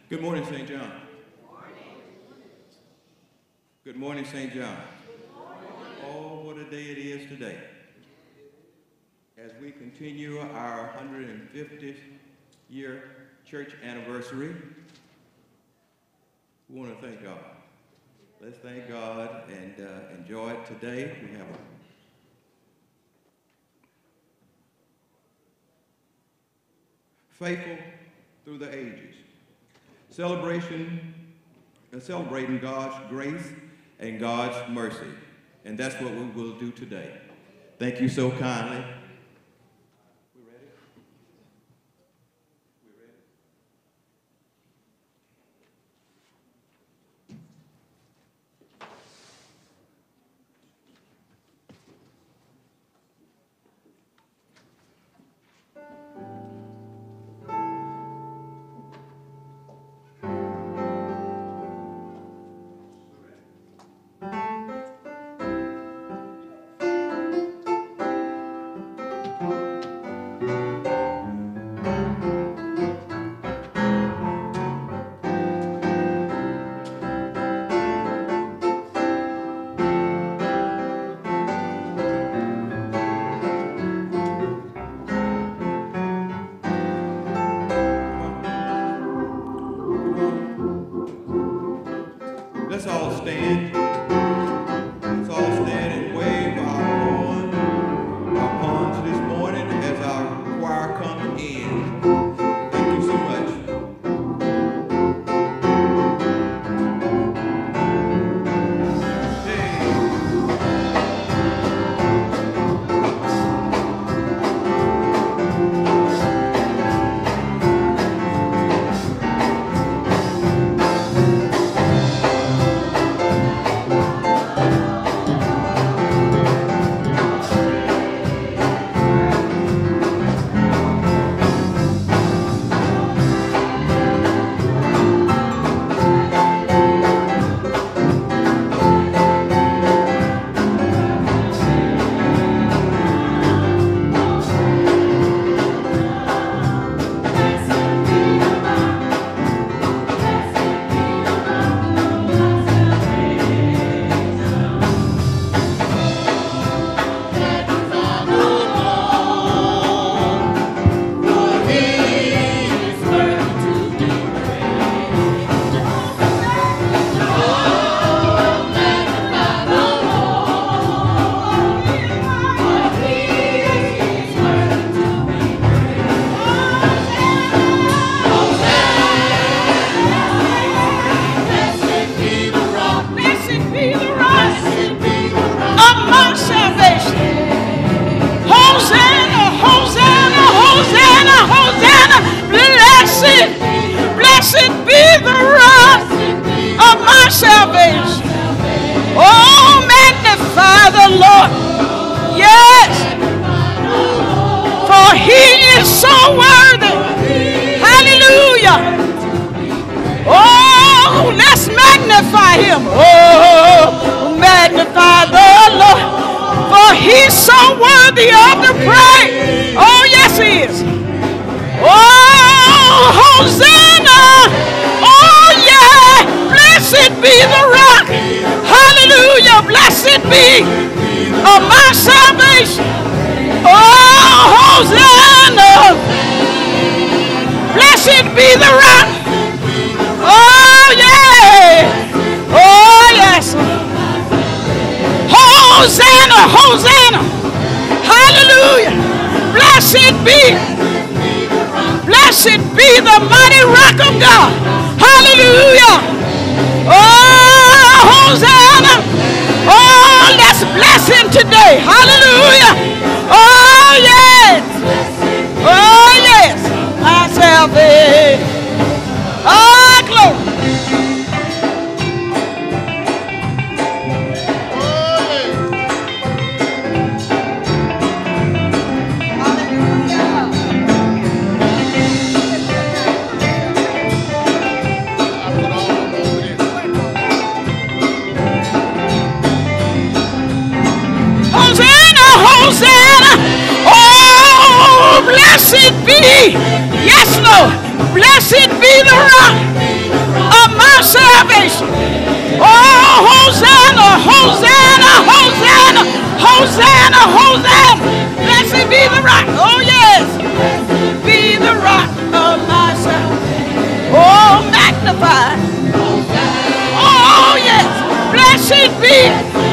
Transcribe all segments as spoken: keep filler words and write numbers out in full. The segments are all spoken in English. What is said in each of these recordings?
Good morning, Saint John. Good morning, Saint John. Oh, what a day it is today. As we continue our one hundred fiftieth year church anniversary, we want to thank God. Let's thank God and uh, enjoy it today. We have a faithful through the ages. Celebration, uh, celebrating God's grace and God's mercy. And that's what we will do today. Thank you so kindly. We ready? We ready? Let's all stand. Let's all stand and wave our horn, our horns this morning as our choir comes in. Thank you so much. Blessed be the rock. rock. Oh, yes. Blessed be the rock of my salvation. Oh, magnify. Oh, yes. Blessed be.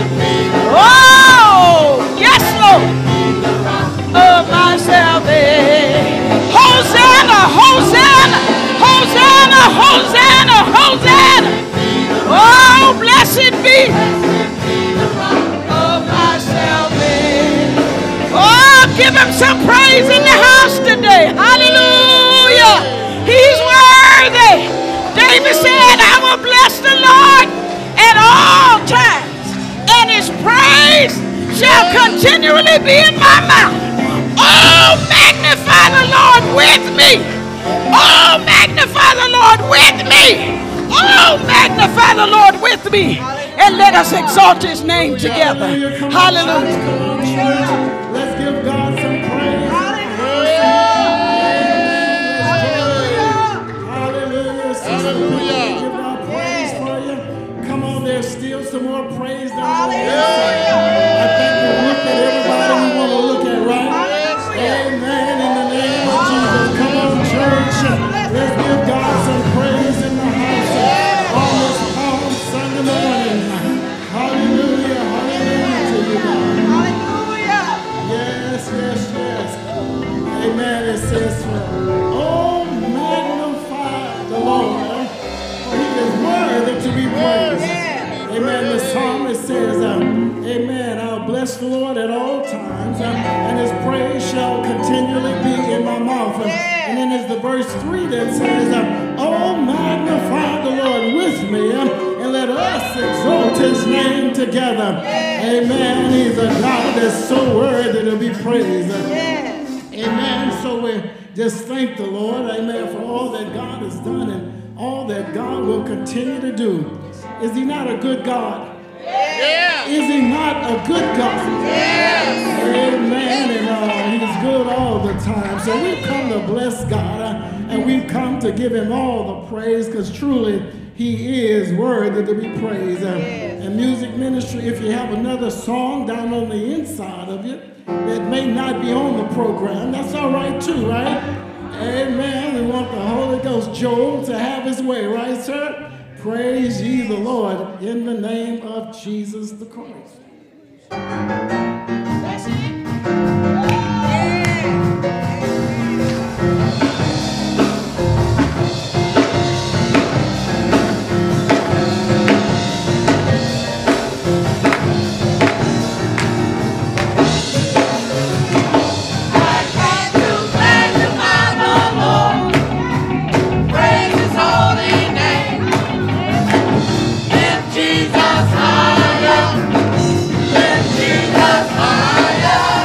Oh, yes, Lord. Of my salvation. Hosanna, Hosanna, Hosanna, Hosanna, Hosanna. Oh, blessed be of my salvation. Oh, give him some praise in the house today. Hallelujah. He's worthy. David said, I will bless the Lord at all times, and his praise shall continually be in my mouth. Oh, magnify the Lord with me. Oh, magnify the Lord with me. Oh, magnify the Lord with me. And let us exalt his name together. Hallelujah. Let's give God some praise. Hallelujah. Hallelujah. Hallelujah. Give God praise for you. Come on, there's still some more praise down there. I think we looked at everybody we want to look at, right? Amen. In the name of Jesus. Come on, church. Let's give God some praise in the house on this Palm Sunday morning. Hallelujah. Hallelujah to you, God. Hallelujah. Yes, yes, yes. Amen. It says, oh, magnify the Lord, for he is worthy to be praised. Amen. The psalmist says, um, amen, I'll bless the Lord at all times, um, and his praise shall continually be in my mouth. Um, and then there's the verse three that says, um, oh, magnify the Lord with me, um, and let us exalt his name together. Amen. He's a God that's so worthy to be praised. Amen. So we just thank the Lord, amen, for all that God has done and all that God will continue to do. Is he not a good God? Yeah. Is he not a good God? Yeah. Amen. And uh, he's good all the time. So we've come to bless God, uh, and we've come to give him all the praise, because truly he is worthy to be praised. Uh, and music ministry, if you have another song down on the inside of you that may not be on the program, that's all right too, right? Amen. We want the Holy Ghost, Joel, to have his way, right, sir? Praise ye the Lord in the name of Jesus the Christ. Jesus higher, lift Jesus higher.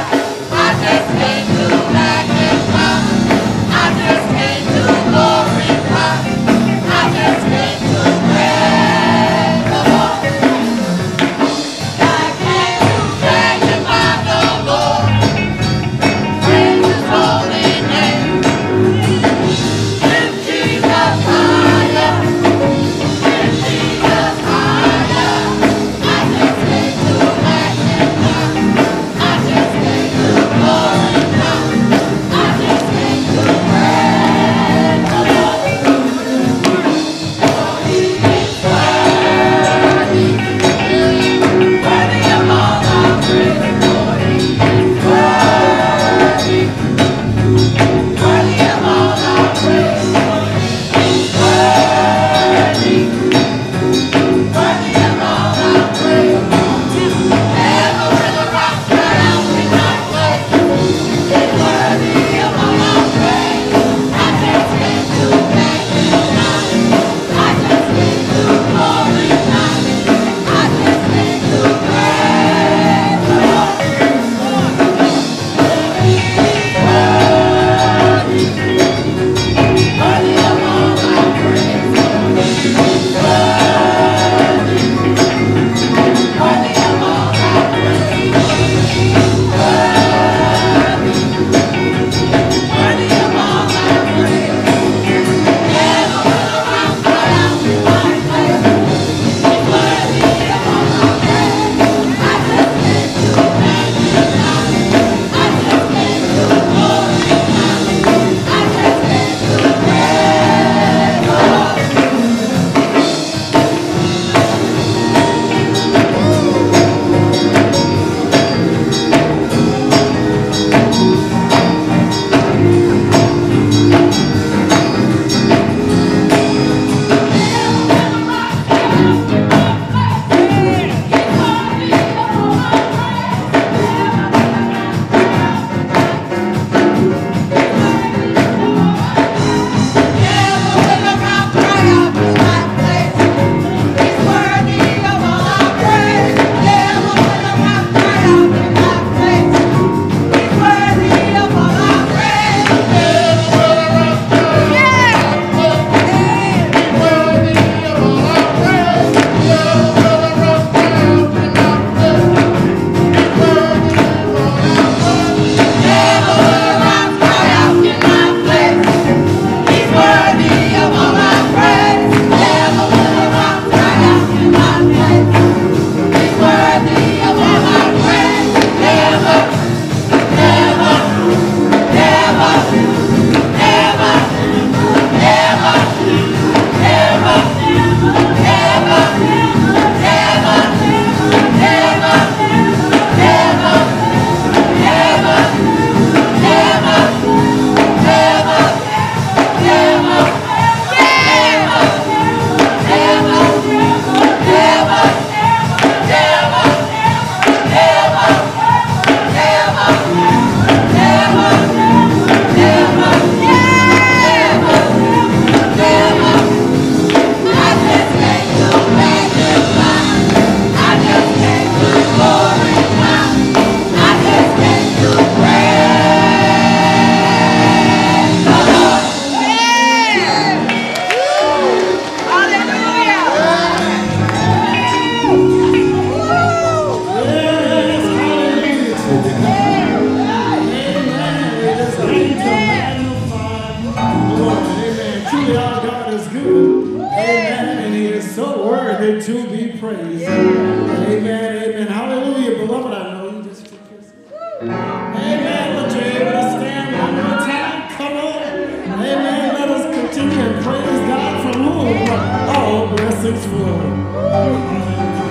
praise. Amen, amen. Hallelujah. Beloved, I know you just took your seat. Amen. But you're able to stand one more time. Come on. Amen. Let us continue and praise God from whom all blessings flow.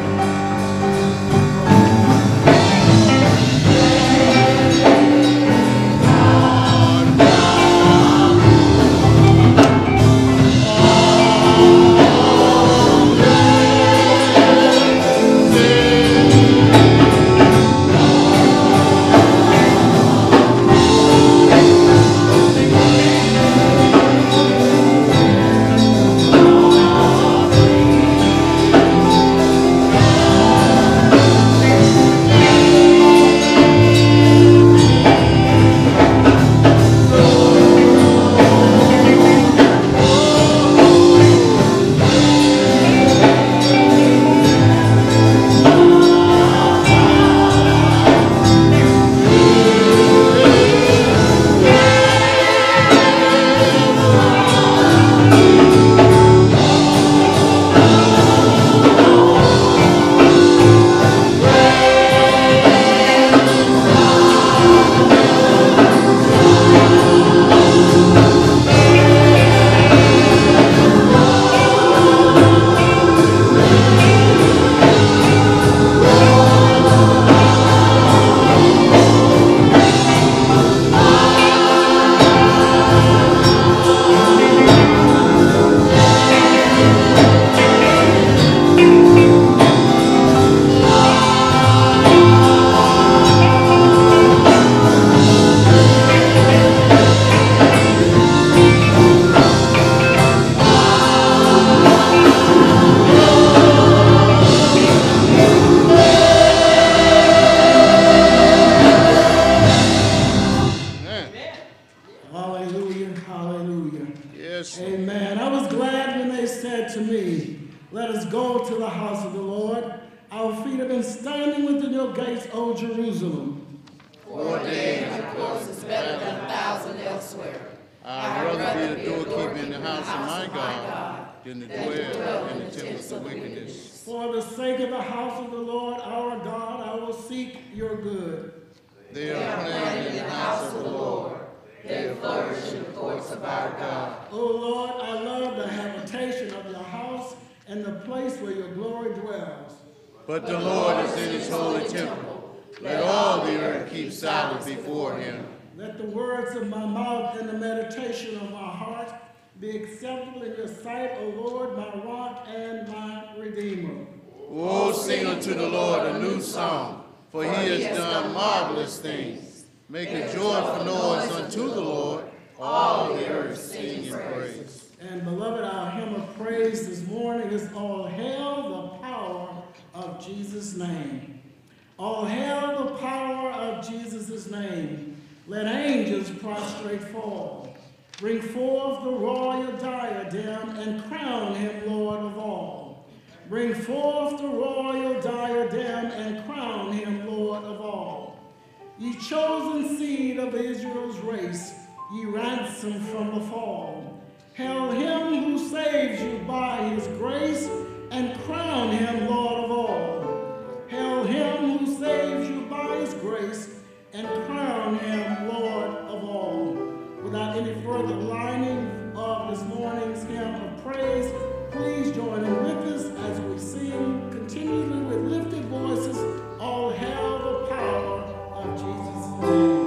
But the Lord is in his holy temple. Let all the earth keep silent before him. Let the words of my mouth and the meditation of my heart be acceptable in your sight, O Lord, my rock and my redeemer. Oh, sing unto the Lord a new song, for he has done marvelous things. Make a joyful noise unto the Lord, all the earth sing in praise. And beloved, our hymn of praise this morning is All Hail the Power of Jesus' Name. All hail the power of Jesus' name. Let angels prostrate fall. Bring forth the royal diadem and crown him Lord of all. Bring forth the royal diadem and crown him Lord of all. Ye chosen seed of Israel's race, ye ransomed from the fall. Hail him who saves you by his grace, and crown him Lord of all. Hail him who saves you by his grace, and crown him Lord of all. Without any further lining of this morning's hymn of praise, please join in with us as we sing continually with lifted voices, All Hail the Power of Jesus' name.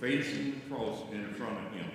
facing the cross in front of him.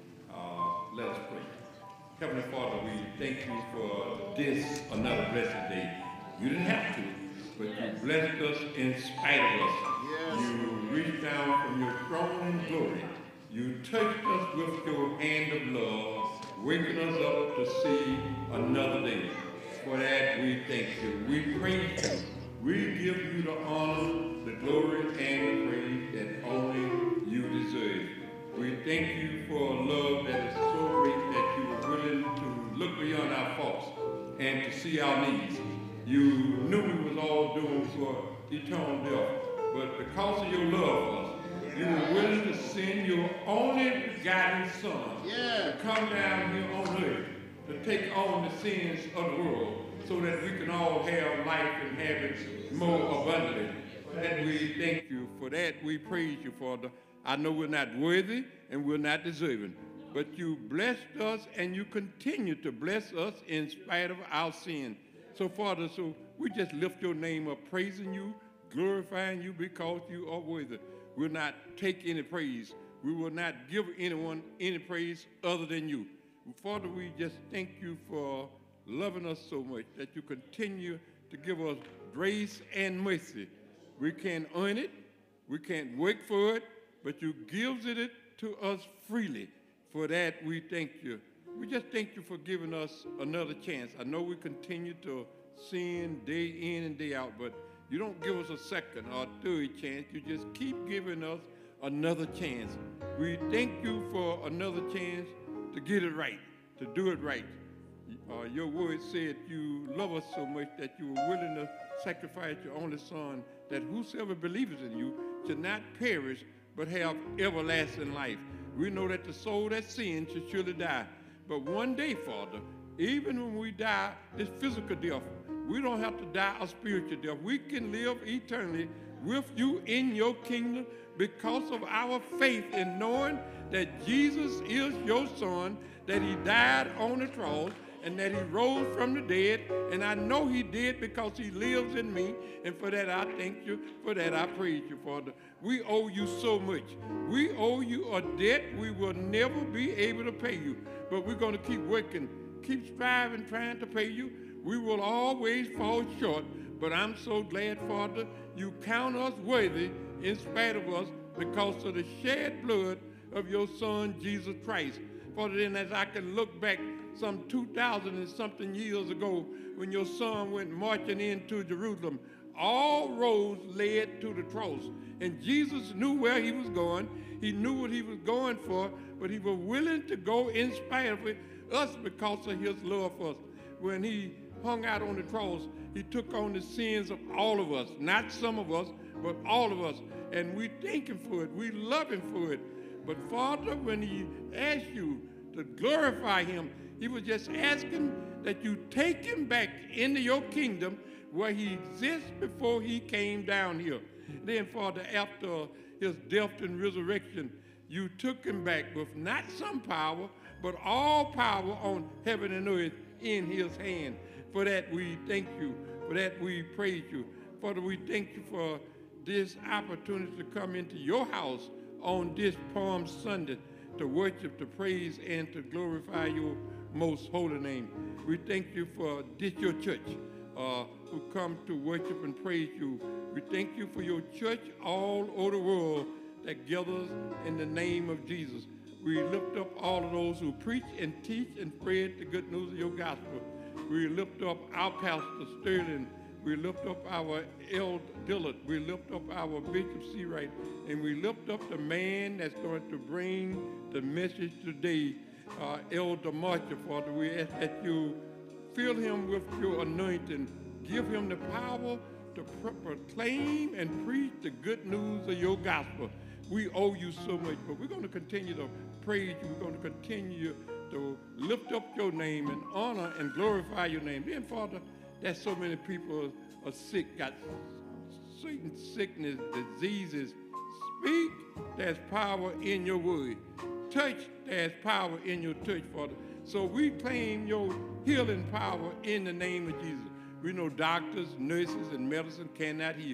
Uh, let us pray. Heavenly Father, we thank you for this, another blessed day. You didn't have to, but you blessed us in spite of us. Yes. You reached down from your throne in glory. You touched us with your hand of love, waking us up to see another day. For that, we thank you. We praise you. We give you the honor, the glory, and the praise that only you deserve. We thank you for a love that is so great that you were willing to look beyond our faults and to see our needs. You knew we was all doomed for eternal death, but because of your love for us, you were willing to send your only begotten Son Yeah. to come down here on earth to take on the sins of the world so that we can all have life and have it more abundantly. And we thank you for that. We praise you, Father. I know we're not worthy and we're not deserving, but you blessed us and you continue to bless us in spite of our sin. So, Father, so we just lift your name up, praising you, glorifying you because you are worthy. We'll not take any praise. We will not give anyone any praise other than you. Father, we just thank you for loving us so much that you continue to give us grace and mercy. We can't earn it. We can't work for it, but you gives it to us freely. For that, we thank you. We just thank you for giving us another chance. I know we continue to sin day in and day out, but you don't give us a second or a third chance. You just keep giving us another chance. We thank you for another chance to get it right, to do it right. Uh, your word said you love us so much that you were willing to sacrifice your only Son, that whosoever believes in you should not perish, but have everlasting life. We know that the soul that sins should surely die. But one day, Father, even when we die this physical death, we don't have to die a spiritual death. We can live eternally with you in your kingdom because of our faith in knowing that Jesus is your Son, that he died on the cross, and that he rose from the dead. And I know he did because he lives in me. And for that, I thank you. For that, I praise you, Father. We owe you so much. We owe you a debt we will never be able to pay you. But we're going to keep working, keep striving, trying to pay you. We will always fall short. But I'm so glad, Father, you count us worthy in spite of us because of the shed blood of your Son, Jesus Christ. Father, then as I can look back some two thousand and something years ago when your Son went marching into Jerusalem, all roads led to the cross. And Jesus knew where he was going. He knew what he was going for, but he was willing to go in spite of it, us because of his love for us. When he hung out on the cross, he took on the sins of all of us, not some of us, but all of us. And we thank him for it. We love him for it. But Father, when he asked you to glorify him, he was just asking that you take him back into your kingdom where he exists before he came down here. Then, Father, after his death and resurrection, you took him back with not some power, but all power on heaven and earth in his hand. For that, we thank you. For that, we praise you. Father, we thank you for this opportunity to come into your house on this Palm Sunday to worship, to praise, and to glorify your most holy name. We thank you for this, your church, uh, who come to worship and praise you. We thank you for your church all over the world that gathers in the name of Jesus. We lift up all of those who preach and teach and spread the good news of your gospel. We lift up our pastor, Sterling. We lift up our Elder Dillard. We lift up our Bishop Seawright. And we lift up the man that's going to bring the message today, uh, Elder Marshall, Father. We ask that you fill him with your anointing. Give him the power to pro- proclaim and preach the good news of your gospel. We owe you so much, but we're going to continue to praise you. We're going to continue to lift up your name and honor and glorify your name. Then, Father, there's so many people are sick, got certain sickness, diseases. Speak, there's power in your word. Touch, there's power in your touch, Father. So we claim your healing power in the name of Jesus. We know doctors, nurses, and medicine cannot heal,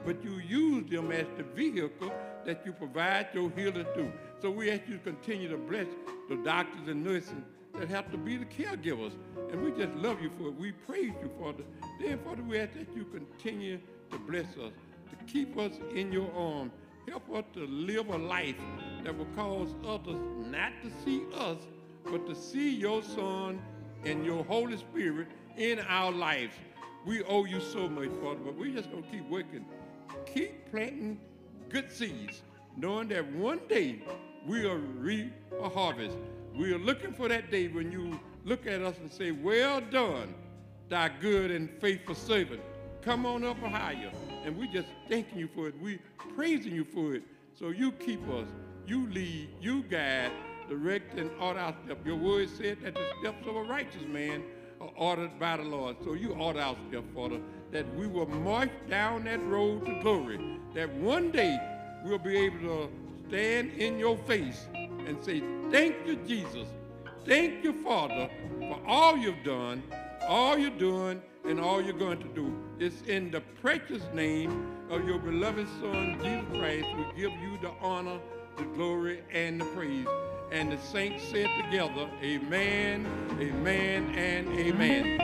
but you use them as the vehicle that you provide your healing through. So we ask you to continue to bless the doctors and nurses that have to be the caregivers. And we just love you for it. We praise you for it. Then, Father, we ask that you continue to bless us, to keep us in your arms. Help us to live a life that will cause others not to see us, but to see your Son and your Holy Spirit in our lives. We owe you so much, Father, but we're just going to keep working. Keep planting good seeds, knowing that one day we'll reap a harvest. We are looking for that day when you look at us and say, well done, thy good and faithful servant. Come on up higher. And we just thanking you for it. We praising you for it. So you keep us, you lead, you guide, direct, and order our steps. Your word said that the steps of a righteous man are ordered by the Lord. So you order our steps, Father, that we will march down that road to glory, that one day we'll be able to stand in your face and say, thank you, Jesus. Thank you, Father, for all you've done, all you're doing, and all you're going to do. It's in the precious name of your beloved Son, Jesus Christ, we give you the honor, the glory, and the praise. And the saints said together, amen, amen, and amen.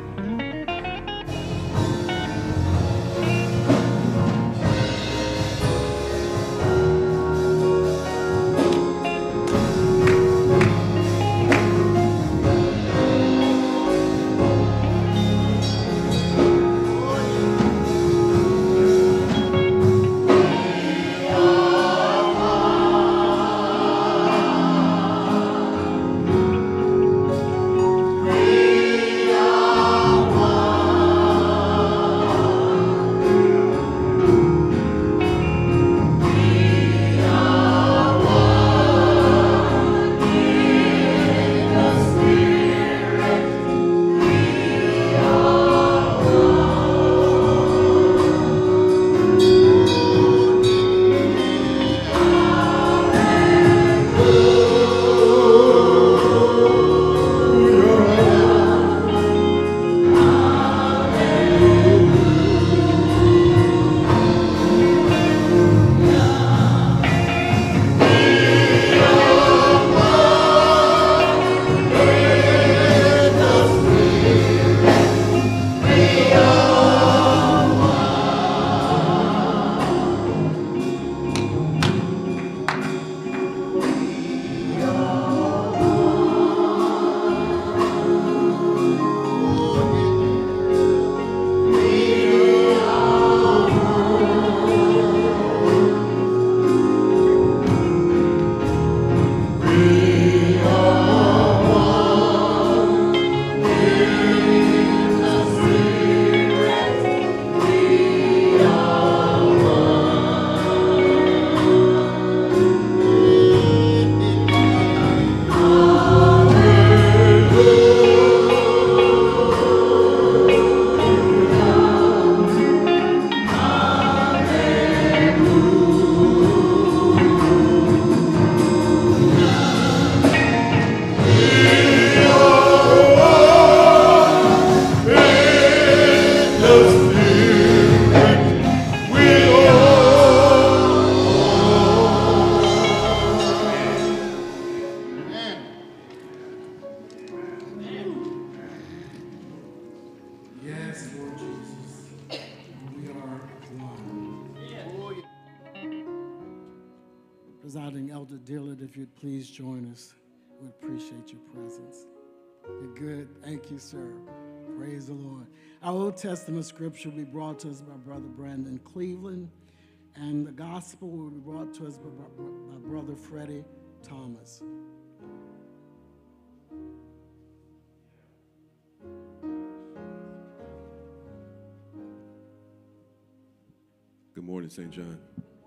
Presiding Elder Dillard, if you'd please join us, we appreciate your presence. You're good. Thank you, sir. Praise the Lord. Our Old Testament scripture will be brought to us by Brother Brandon Cleveland, and the gospel will be brought to us by, by, by Brother Freddie Thomas. Good morning, Saint John.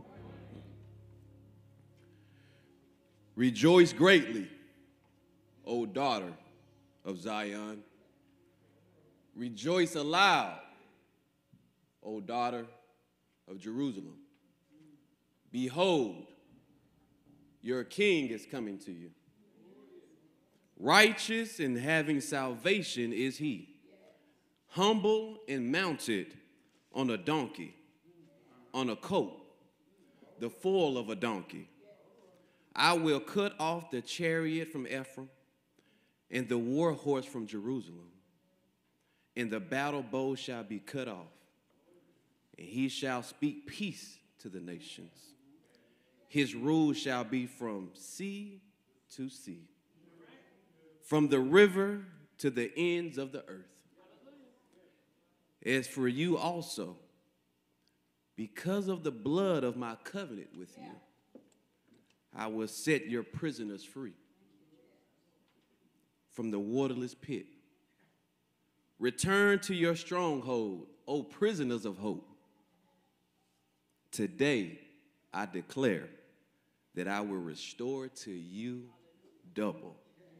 Rejoice greatly, O daughter of Zion. Rejoice aloud, O daughter of Jerusalem. Behold, your king is coming to you. Righteous and having salvation is he, humble and mounted on a donkey, on a coat the foal of a donkey. I will cut off the chariot from Ephraim and the war horse from Jerusalem, and the battle bow shall be cut off, and he shall speak peace to the nations. His rule shall be from sea to sea, from the river to the ends of the earth. As for you also, because of the blood of my covenant with you, I will set your prisoners free from the waterless pit. Return to your stronghold, O prisoners of hope. Today I declare that I will restore to you double.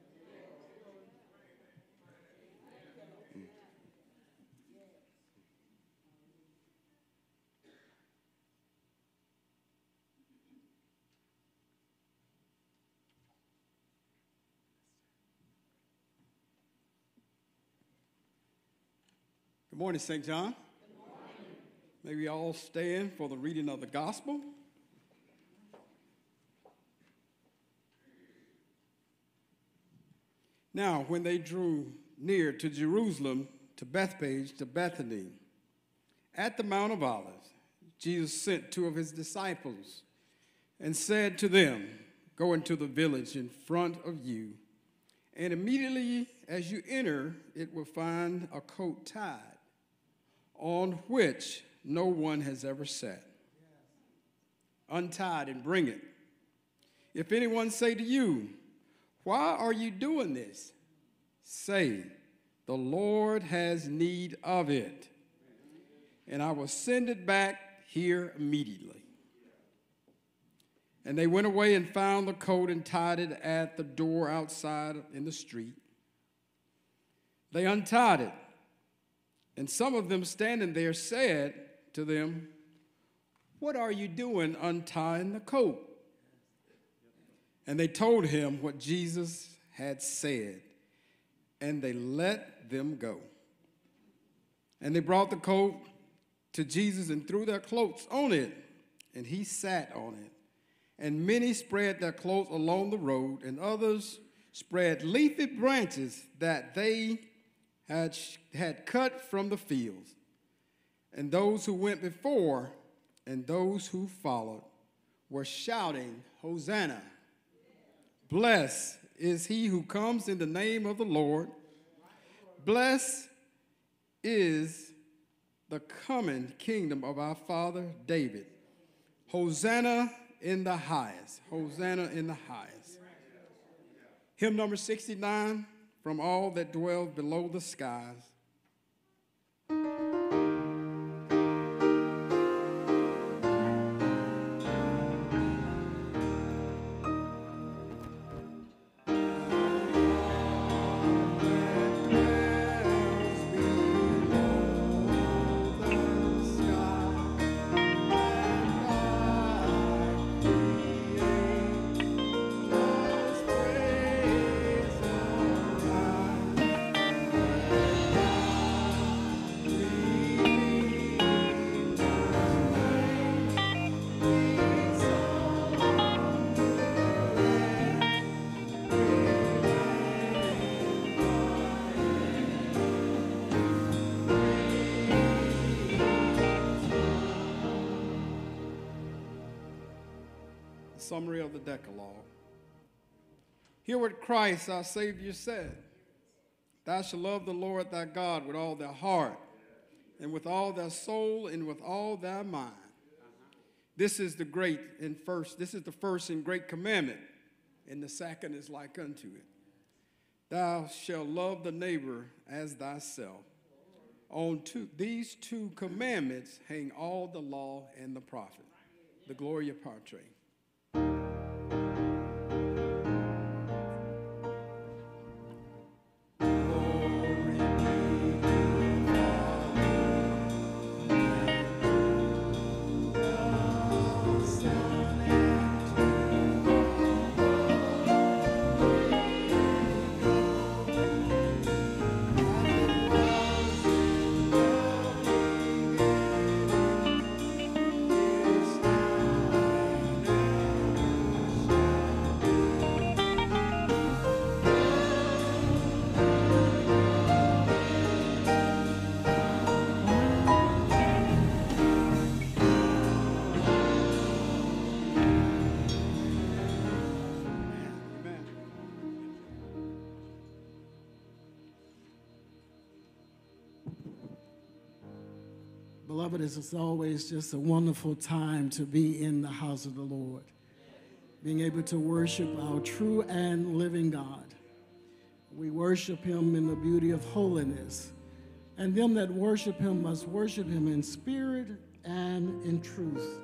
Good morning, Saint John. Good morning. May we all stand for the reading of the gospel. Now, when they drew near to Jerusalem, to Bethphage, to Bethany, at the Mount of Olives, Jesus sent two of his disciples and said to them, "Go into the village in front of you, and immediately as you enter, it will find a coat tied, on which no one has ever sat. Untie it and bring it. If anyone say to you, 'Why are you doing this?' say, 'The Lord has need of it, and I will send it back here immediately.' And they went away and found the coat and tied it at the door outside in the street. They untied it, and some of them standing there said to them, 'What are you doing untying the coat?' And they told him what Jesus had said, and they let them go. And they brought the coat to Jesus and threw their cloaks on it, and he sat on it. And many spread their clothes along the road, and others spread leafy branches that they had, had cut from the fields. And those who went before and those who followed were shouting, 'Hosanna! Blessed is he who comes in the name of the Lord. Blessed is the coming kingdom of our father David. Hosanna in the highest. Hosanna in the highest.'" Hymn number sixty-nine, "From all that dwell below the skies." Summary of the Decalogue. Hear what Christ our Savior said: "Thou shalt love the Lord thy God with all thy heart, and with all thy soul, and with all thy mind. This is the great and first, this is the first and great commandment, and the second is like unto it. Thou shalt love the neighbor as thyself. On two, these two commandments hang all the law and the prophet." The Gloria Patri. Thank you. Beloved, it's always just a wonderful time to be in the house of the Lord, being able to worship our true and living God. We worship him in the beauty of holiness, and them that worship him must worship him in spirit and in truth.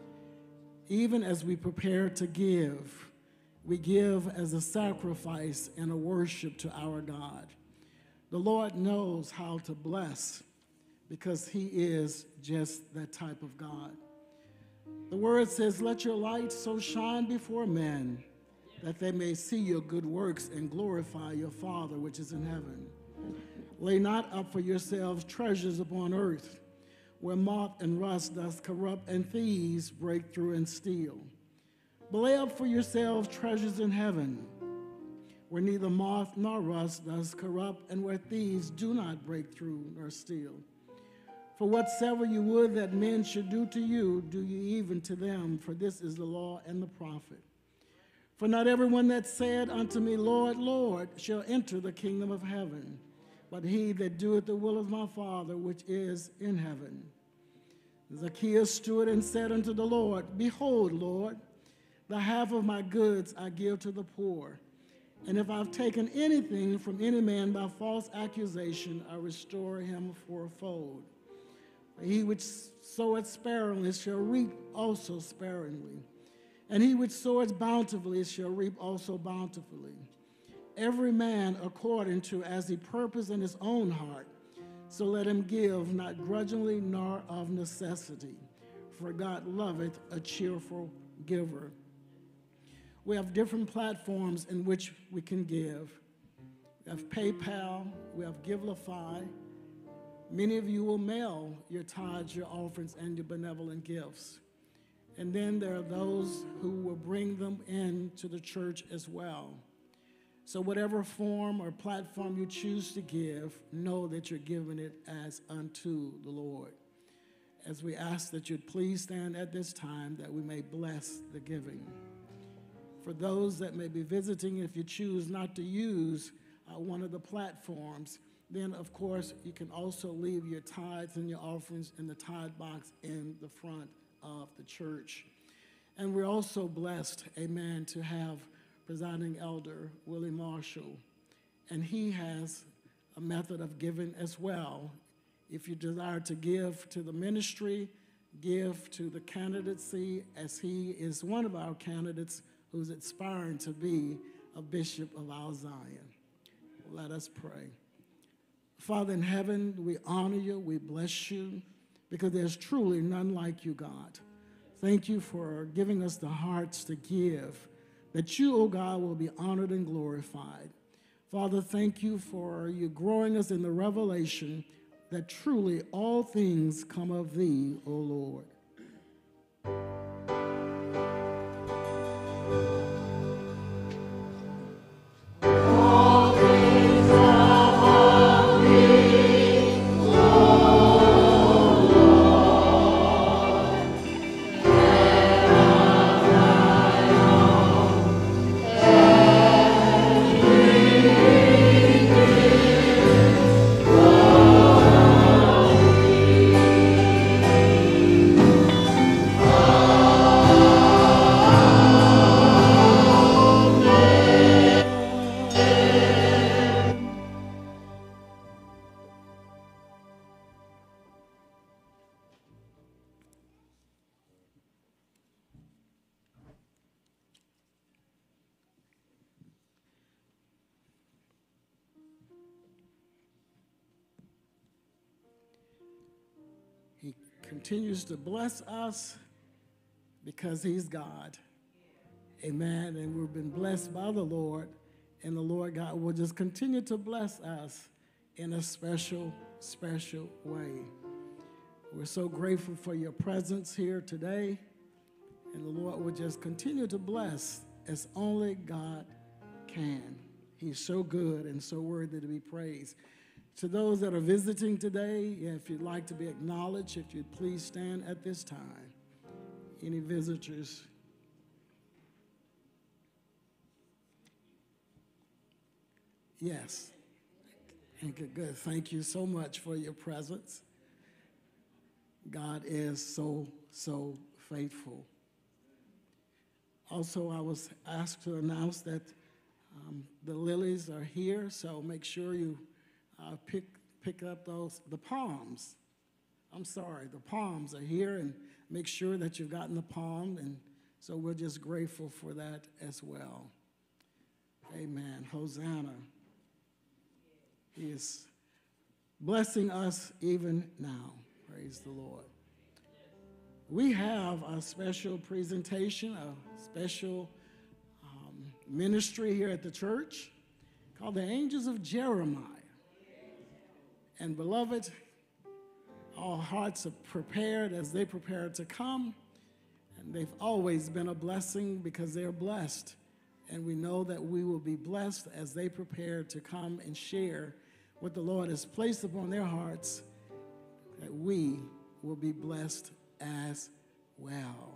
Even as we prepare to give, we give as a sacrifice and a worship to our God. The Lord knows how to bless because he is just that type of God. The word says, let your light so shine before men that they may see your good works and glorify your Father which is in heaven. Lay not up for yourselves treasures upon earth, where moth and rust doth corrupt and thieves break through and steal. But lay up for yourselves treasures in heaven, where neither moth nor rust does corrupt, and where thieves do not break through nor steal. For whatsoever you would that men should do to you, do ye even to them, for this is the law and the prophet. For not everyone that said unto me, Lord, Lord, shall enter the kingdom of heaven, but he that doeth the will of my Father which is in heaven. Zacchaeus stood and said unto the Lord, Behold, Lord, the half of my goods I give to the poor. And if I've taken anything from any man by false accusation, I restore him fourfold. For he which soweth sparingly shall reap also sparingly, and he which soweth bountifully shall reap also bountifully. Every man according to as he purposed in his own heart, so let him give, not grudgingly nor of necessity, for God loveth a cheerful giver. We have different platforms in which we can give. We have PayPal, we have Givelify. Many of you will mail your tithes, your offerings, and your benevolent gifts. And then there are those who will bring them in to the church as well. So whatever form or platform you choose to give, know that you're giving it as unto the Lord. As we ask that you'd please stand at this time that we may bless the giving. For those that may be visiting, if you choose not to use uh, one of the platforms, then of course you can also leave your tithes and your offerings in the tithe box in the front of the church. And we're also blessed, amen, to have presiding elder Willie Marshall, and he has a method of giving as well. If you desire to give to the ministry, give to the candidacy, as he is one of our candidates who's aspiring to be a bishop of our Zion. Let us pray. Father in heaven, we honor you, we bless you, because there's truly none like you, God. Thank you for giving us the hearts to give, that you, O God, will be honored and glorified. Father, thank you for you growing us in the revelation that truly all things come of thee, O Lord. He continues to bless us because he's God. Amen. And we've been blessed by the Lord, and the Lord God will just continue to bless us in a special, special way. We're so grateful for your presence here today, and the Lord will just continue to bless as only God can. He's so good and so worthy to be praised. To those that are visiting today, if you'd like to be acknowledged, if you'd please stand at this time. Any visitors? Yes. Okay, good. Thank you so much for your presence. God is so, so faithful. Also, I was asked to announce that um, the lilies are here, so make sure you uh, pick, pick up those, the palms. I'm sorry, the palms are here, and make sure that you've gotten the palm, and so we're just grateful for that as well. Amen. Hosanna. He is blessing us even now. Praise the Lord. We have a special presentation, a special um, ministry here at the church called the Angels of Jeremiah. And beloved, our hearts are prepared as they prepare to come. And they've always been a blessing because they're blessed. And we know that we will be blessed as they prepare to come and share what the Lord has placed upon their hearts, that we will be blessed as well.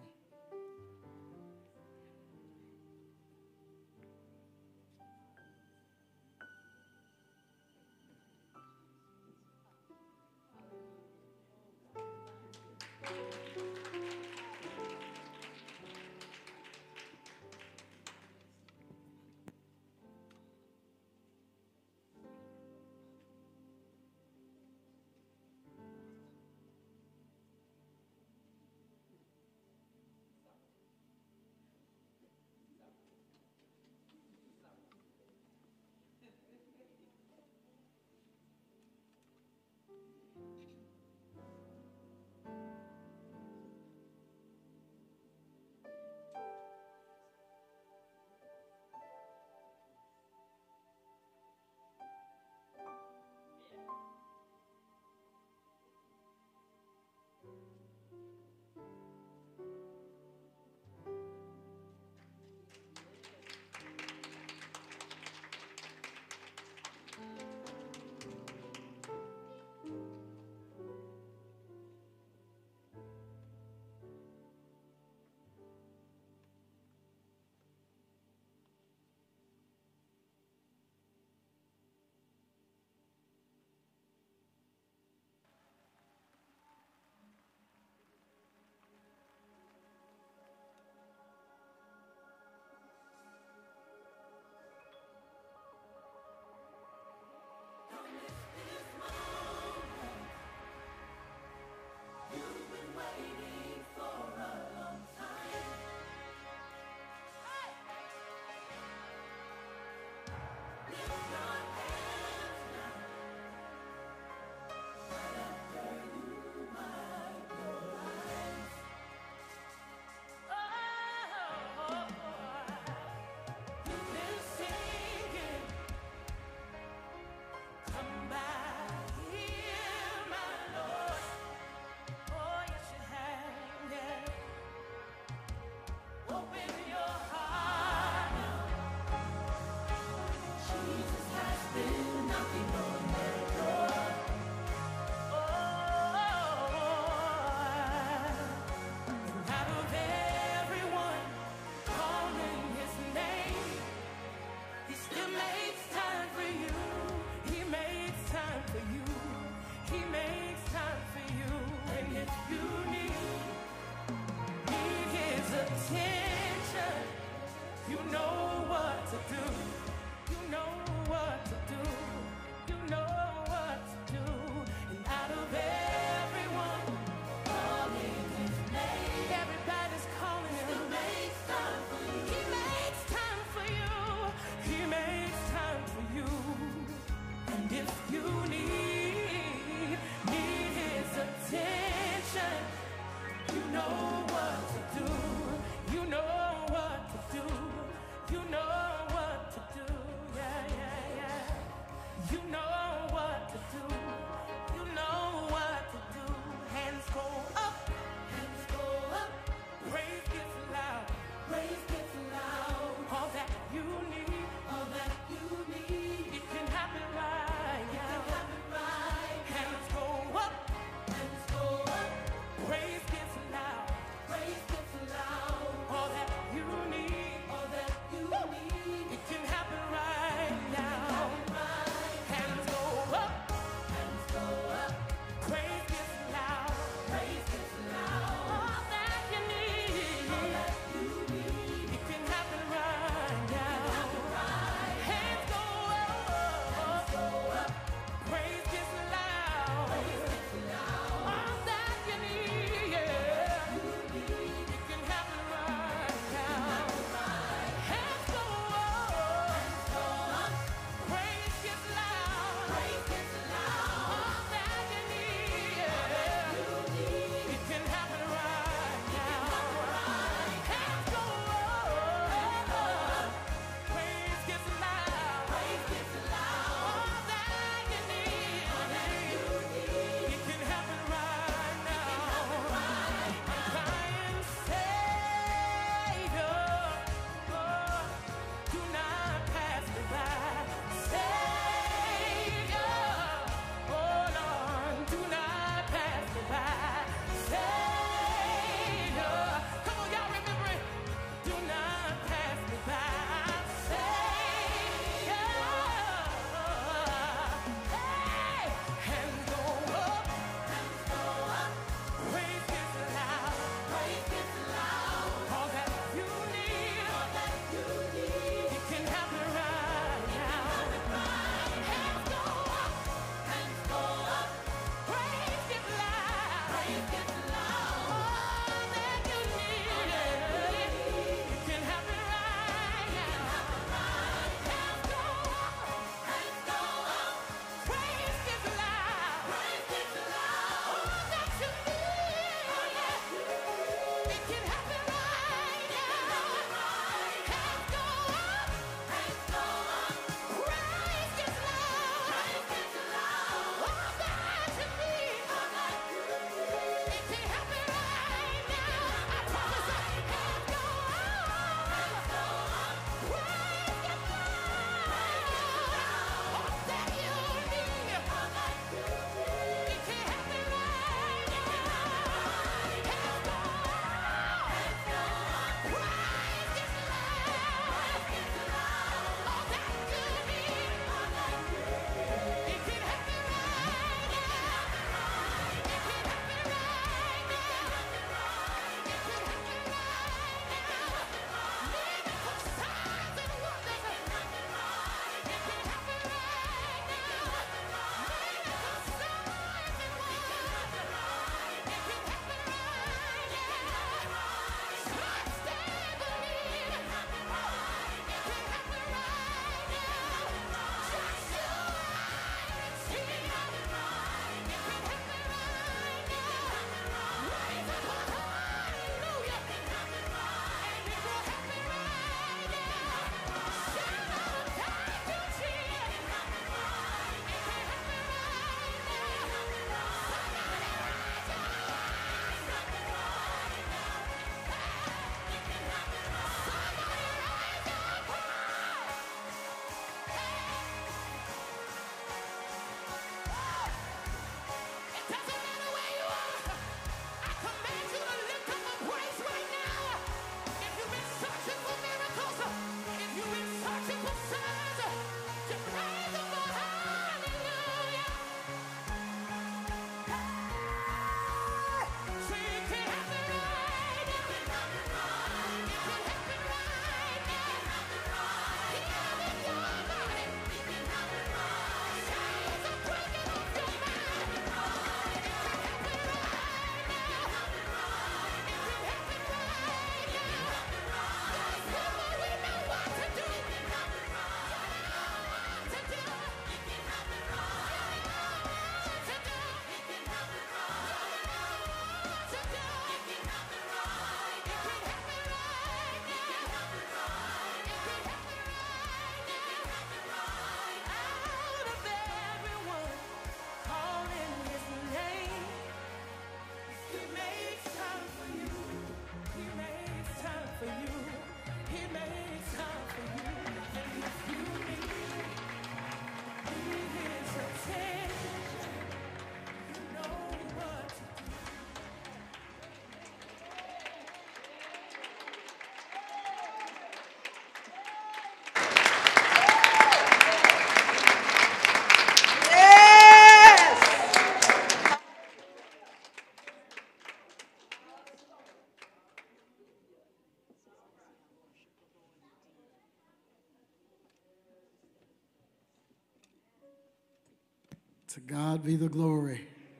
To God be the glory.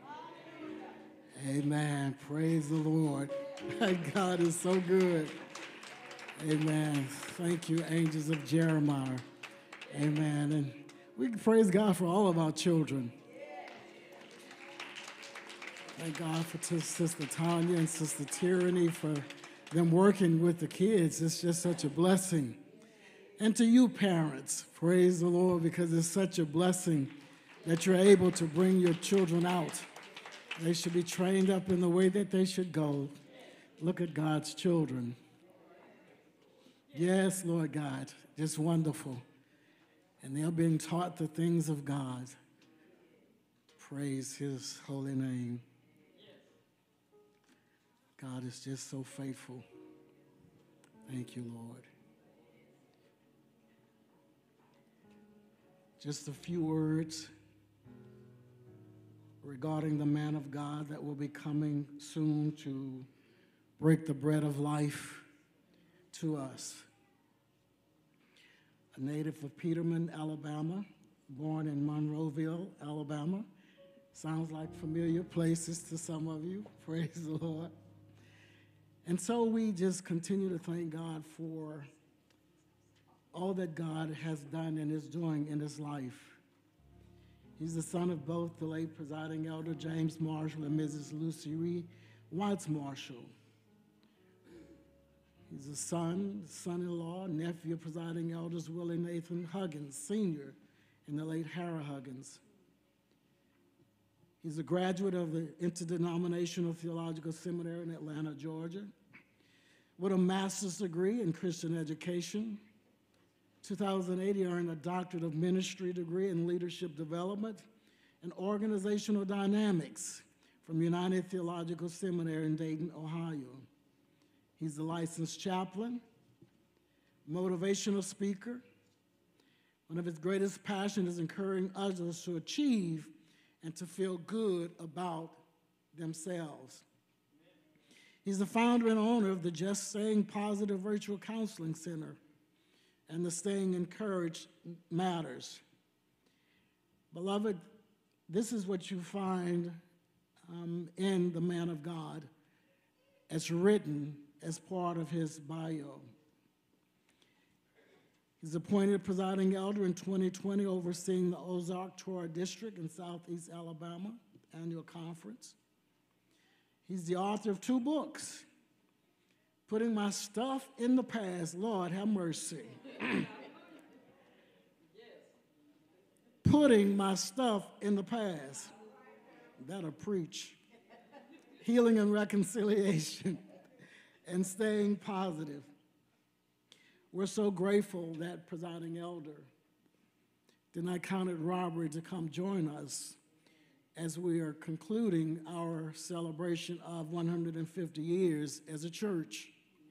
Amen. Praise the Lord. God is so good. Amen. Thank you, angels of Jeremiah. Amen. And we can praise God for all of our children. Thank God for Sister Tanya and Sister Tyranny for them working with the kids. It's just such a blessing. And to you parents, praise the Lord, because it's such a blessing that you're able to bring your children out. They should be trained up in the way that they should go. Look at God's children. Yes, Lord God, just wonderful. And they're being taught the things of God. Praise his holy name. God is just so faithful. Thank you, Lord. Just a few words regarding the man of God that will be coming soon to break the bread of life to us. A native of Peterman, Alabama, born in Monroeville, Alabama. Sounds like familiar places to some of you. Praise the Lord. And so we just continue to thank God for all that God has done and is doing in his life. He's the son of both the late presiding elder James Marshall and Missus Lucy Ree Watts Marshall. He's a son, son-in-law, nephew of presiding elders Willie Nathan Huggins, Senior, and the late Hara Huggins. He's a graduate of the Interdenominational Theological Seminary in Atlanta, Georgia, with a master's degree in Christian education. two thousand eight, he earned a doctorate of ministry degree in leadership development and organizational dynamics from United Theological Seminary in Dayton, Ohio. He's a licensed chaplain, motivational speaker. One of his greatest passions is encouraging others to achieve and to feel good about themselves. He's the founder and owner of the Just Staying Positive Virtual Counseling Center and the Staying Encouraged Matters. Beloved, this is what you find um, in the man of God as written as part of his bio. He's appointed presiding elder in twenty twenty, overseeing the Ozark-Troy District in Southeast Alabama annual conference. He's the author of two books, Putting My Stuff in the Past, Lord have mercy. Putting My Stuff in the Past. That'll preach. Healing and Reconciliation, and Staying Positive. We're so grateful that presiding elder did not count it robbery to come join us as we are concluding our celebration of one hundred fifty years as a church.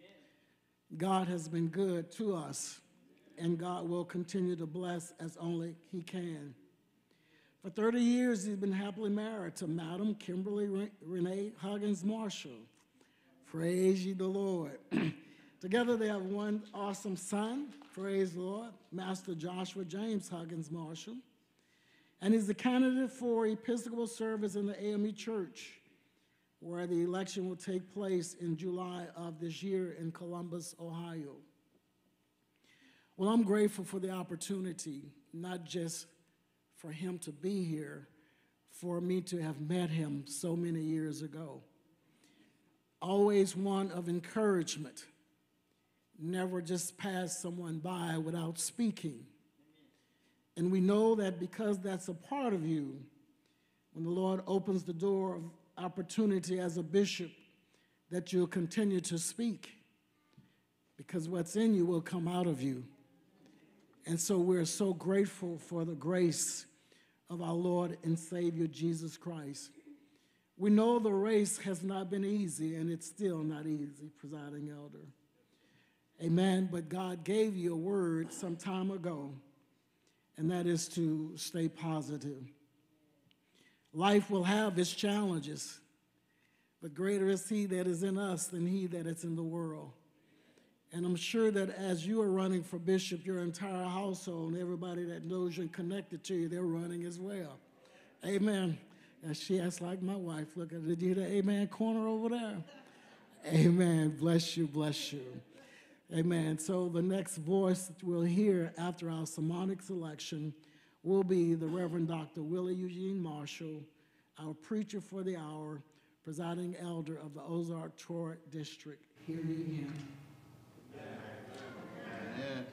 God has been good to us, and God will continue to bless as only He can. For thirty years, he's been happily married to Madam Kimberly Renee Huggins Marshall. Praise ye the Lord. Together they have one awesome son, praise the Lord, Master Joshua James Huggins Marshall. And he's the candidate for Episcopal service in the A M E Church, where the election will take place in July of this year in Columbus, Ohio. Well, I'm grateful for the opportunity, not just for him to be here, for me to have met him so many years ago. Always one of encouragement. Never just pass someone by without speaking. And we know that because that's a part of you, when the Lord opens the door of opportunity as a bishop, that you'll continue to speak, because what's in you will come out of you. And so we're so grateful for the grace of our Lord and Savior Jesus Christ. We know the race has not been easy, and it's still not easy, presiding elder. Amen. But God gave you a word some time ago, and that is to stay positive. Life will have its challenges, but greater is He that is in us than he that is in the world. And I'm sure that as you are running for bishop, your entire household and everybody that knows you and connected to you, they're running as well. Amen. And she acts like my wife. Look at, did you hear the amen corner over there? Amen. Bless you, bless you. Amen. So the next voice that we'll hear after our sermonic selection will be the Reverend Doctor Willie Eugene Marshall, our preacher for the hour, presiding elder of the Ozark-Troy District. Hear ye him. Amen.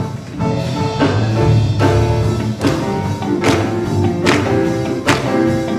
Thank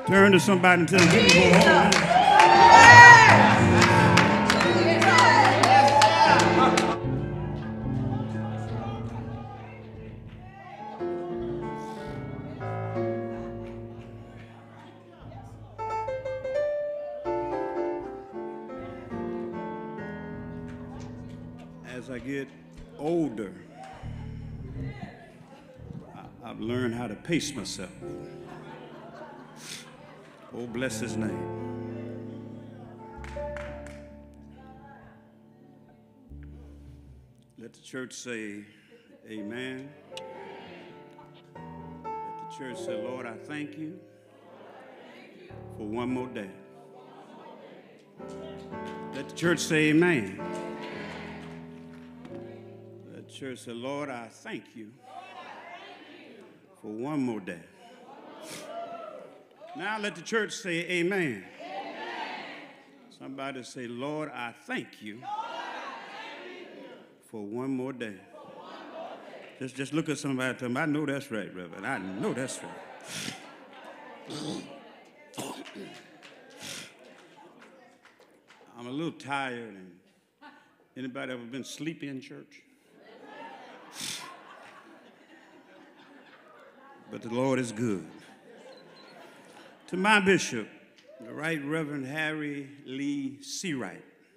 Turn to somebody and tell them, you can go home. As I get older, I, I've learned how to pace myself. Oh, bless his name. Let the church say amen. Let the church say, Lord, I thank you for one more day. Let the church say amen. Let the church say, Lord, I thank you for one more day. Now let the church say amen. Amen. Somebody say, Lord, I thank you, Lord, I thank you for one more day. For one more day. Just, just look at somebody and tell them, I know that's right, Reverend. I know that's right. I'm a little tired. And anybody ever been sleepy in church? But the Lord is good. To my bishop, the Right Reverend Harry Lee Seawright,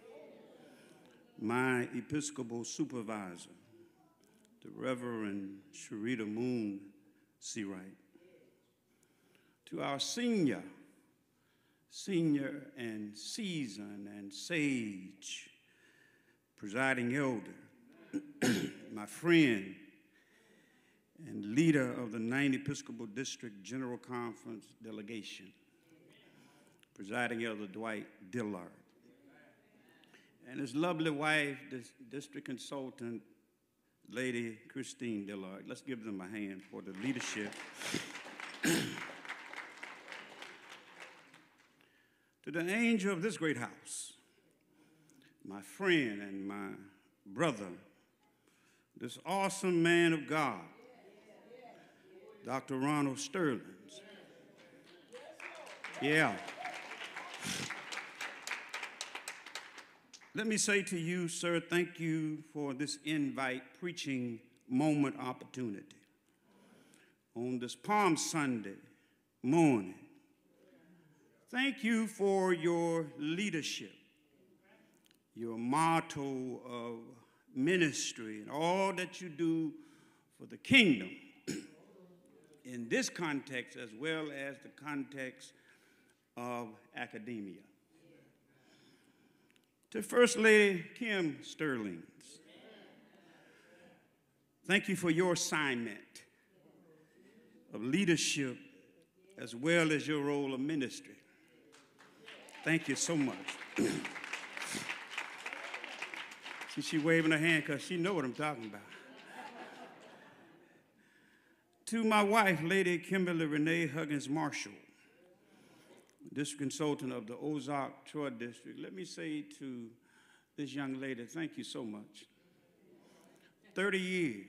my Episcopal supervisor, the Reverend Sharita Moon Seawright, to our senior, senior and seasoned and sage presiding elder, my friend, and leader of the ninth Episcopal District General Conference delegation, presiding elder Dwight Dillard, and his lovely wife, this district consultant, Lady Christine Dillard. Let's give them a hand for the leadership. To the angel of this great house, my friend and my brother, this awesome man of God, Doctor Ronald Sterling. Yeah. Let me say to you, sir, thank you for this invite preaching moment opportunity on this Palm Sunday morning. Thank you for your leadership, your motto of ministry, and all that you do for the kingdom in this context as well as the context of academia. To First Lady Kim Sterling, thank you for your assignment of leadership as well as your role of ministry. Thank you so much. See, she waving her hand because she knows what I'm talking about. To my wife, Lady Kimberly Renee Huggins Marshall, district consultant of the Ozark-Troy district, let me say to this young lady, thank you so much. thirty years.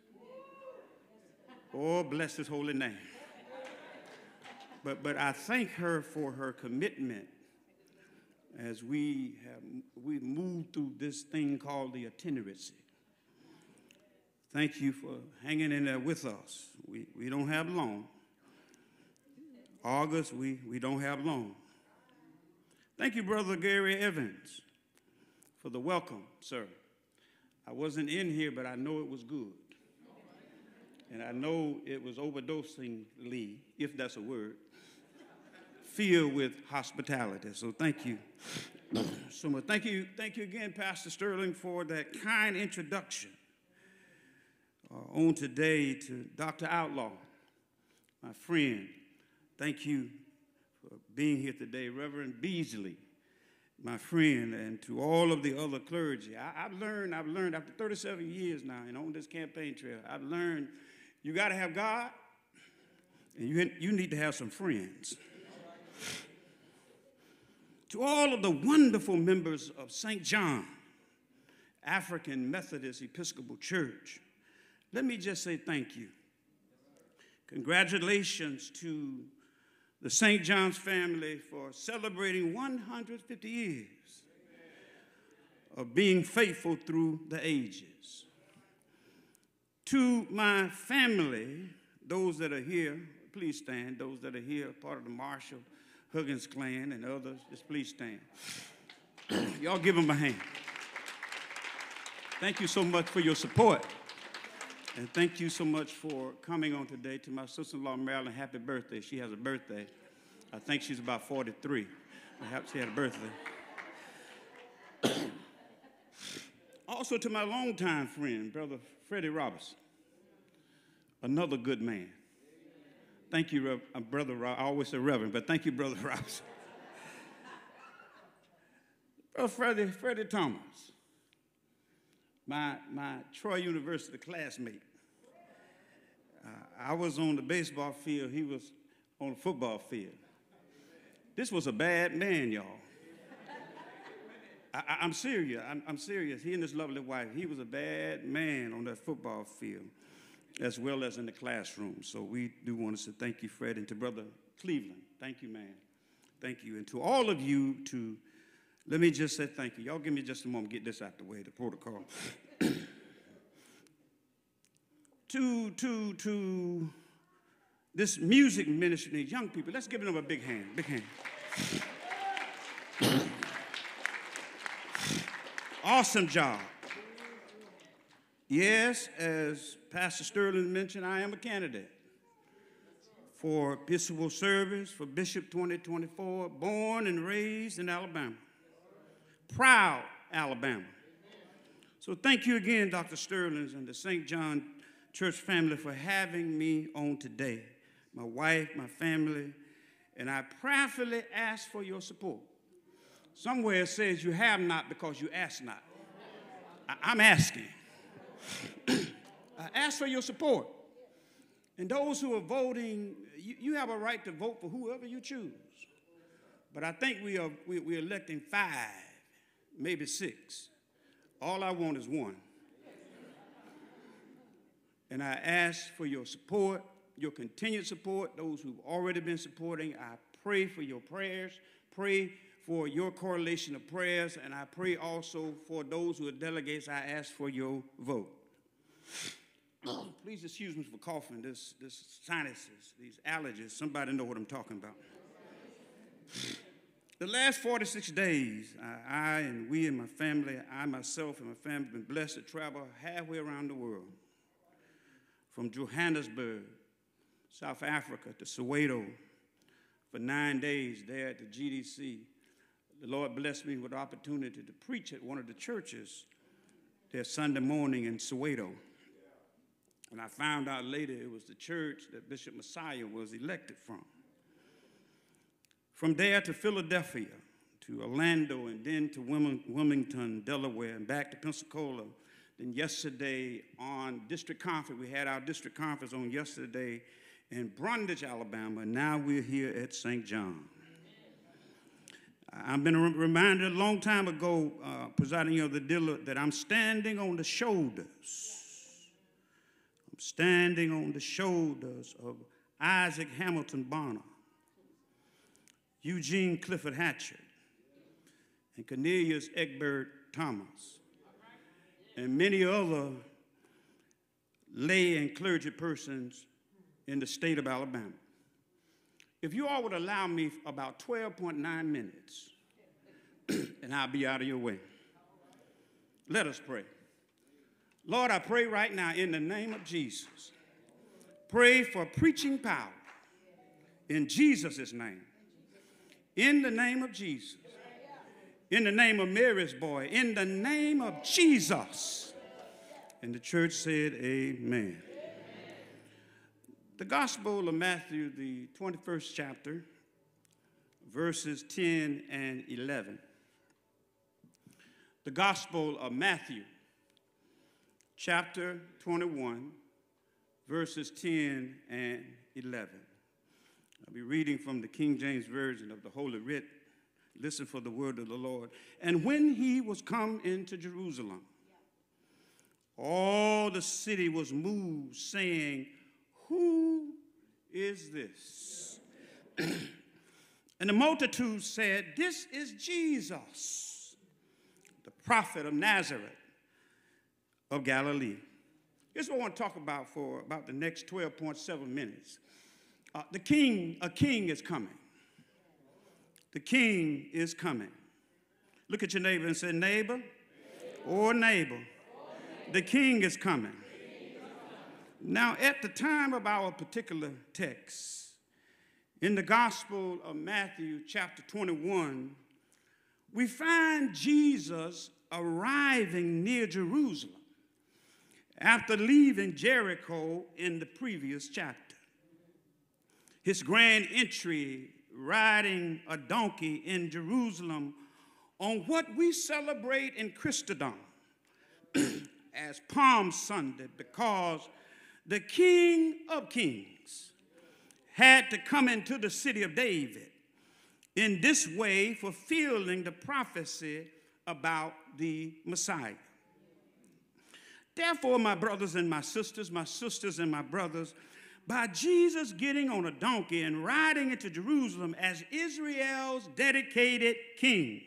Oh, bless his holy name. But, but I thank her for her commitment as we have we moved through this thing called the itinerancy. Thank you for hanging in there with us. We, we don't have long. August, we, we don't have long. Thank you, Brother Gary Evans, for the welcome, sir. I wasn't in here, but I know it was good. And I know it was overdosingly, if that's a word, filled with hospitality. So thank you so much. Thank you, thank you again, Pastor Sterling, for that kind introduction uh, on today to Doctor Outlaw, my friend. Thank you for being here today. Reverend Beasley, my friend, and to all of the other clergy. I, I've learned, I've learned after thirty-seven years now and on this campaign trail, I've learned you got to have God, and you, you need to have some friends. To all of the wonderful members of Saint John African Methodist Episcopal Church, let me just say thank you. Congratulations to the Saint John's family for celebrating one hundred fifty years of being faithful through the ages. To my family, those that are here, please stand. Those that are here, part of the Marshall Huggins clan and others, just please stand. Y'all give them a hand. Thank you so much for your support. And thank you so much for coming on today. To my sister-in-law, Marilyn, happy birthday. She has a birthday. I think she's about forty-three. Perhaps she had a birthday. Also to my longtime friend, Brother Freddie Robertson, another good man. Thank you, Rev- uh, Brother Rob. I always say Reverend, but thank you, Brother Robertson. Brother Freddie, Freddie Thomas, my, my Troy University classmate. Uh, I was on the baseball field. He was on the football field. This was a bad man, y'all. I, I, I'm serious. I'm, I'm serious. He and his lovely wife, he was a bad man on that football field, as well as in the classroom. So we do want to say thank you, Fred, and to Brother Cleveland. Thank you, man. Thank you. And to all of you, to let me just say thank you. Y'all give me just a moment, get this out the way, the protocol. to, to, to this music ministry, these young people, let's give them a big hand, big hand. Awesome job. Yes, as Pastor Sterling mentioned, I am a candidate for Episcopal service for Bishop twenty twenty-four, born and raised in Alabama. Proud Alabama. So thank you again, Doctor Sterling and the Saint John Church family for having me on today. My wife, my family, and I prayerfully ask for your support. Somewhere it says you have not because you ask not. I- I'm asking. I ask for your support. And those who are voting, you, you have a right to vote for whoever you choose. But I think we are we, we're electing five, maybe six. All I want is one. And I ask for your support, your continued support, those who've already been supporting. I pray for your prayers, pray for your correlation of prayers, and I pray also for those who are delegates. I ask for your vote. Please excuse me for coughing, this, this sinuses, these allergies. Somebody know what I'm talking about. The last forty-six days, I, I and we and my family, I myself and my family have been blessed to travel halfway around the world. From Johannesburg, South Africa, to Soweto for nine days there at the G D C. The Lord blessed me with the opportunity to preach at one of the churches there Sunday morning in Soweto. And I found out later it was the church that Bishop Messiah was elected from. From there to Philadelphia, to Orlando, and then to Wilmington, Delaware, and back to Pensacola. Then yesterday on district conference, we had our district conference on yesterday in Brundage, Alabama, and now we're here at Saint John. I've been reminded a long time ago, uh, presiding of the dealer, that I'm standing on the shoulders. I'm standing on the shoulders of Isaac Hamilton Bonner, Eugene Clifford Hatcher, and Cornelius Egbert Thomas, and many other lay and clergy persons in the state of Alabama. If you all would allow me about twelve point nine minutes, and I'll be out of your way. Let us pray. Lord, I pray right now in the name of Jesus. Pray for preaching power in Jesus' name. In the name of Jesus. In the name of Mary's boy. In the name of Jesus. And the church said, amen. The Gospel of Matthew, the twenty-first chapter, verses ten and eleven. The Gospel of Matthew, chapter twenty-one, verses ten and eleven. I'll be reading from the King James Version of the Holy Writ. Listen for the word of the Lord. And when he was come into Jerusalem, all the city was moved, saying, who is this? And the multitude said, "This is Jesus, the prophet of Nazareth of Galilee." Here's what I want to talk about for about the next twelve point seven minutes. Uh, the king, a king is coming. The king is coming. Look at your neighbor and say, "Neighbor, or neighbor, the king is coming." Now, at the time of our particular text, in the Gospel of Matthew, chapter twenty-one, we find Jesus arriving near Jerusalem after leaving Jericho in the previous chapter. His grand entry riding a donkey in Jerusalem on what we celebrate in Christendom as Palm Sunday, because the King of Kings had to come into the city of David, in this way fulfilling the prophecy about the Messiah. Therefore, my brothers and my sisters, my sisters and my brothers, by Jesus getting on a donkey and riding into Jerusalem as Israel's dedicated king,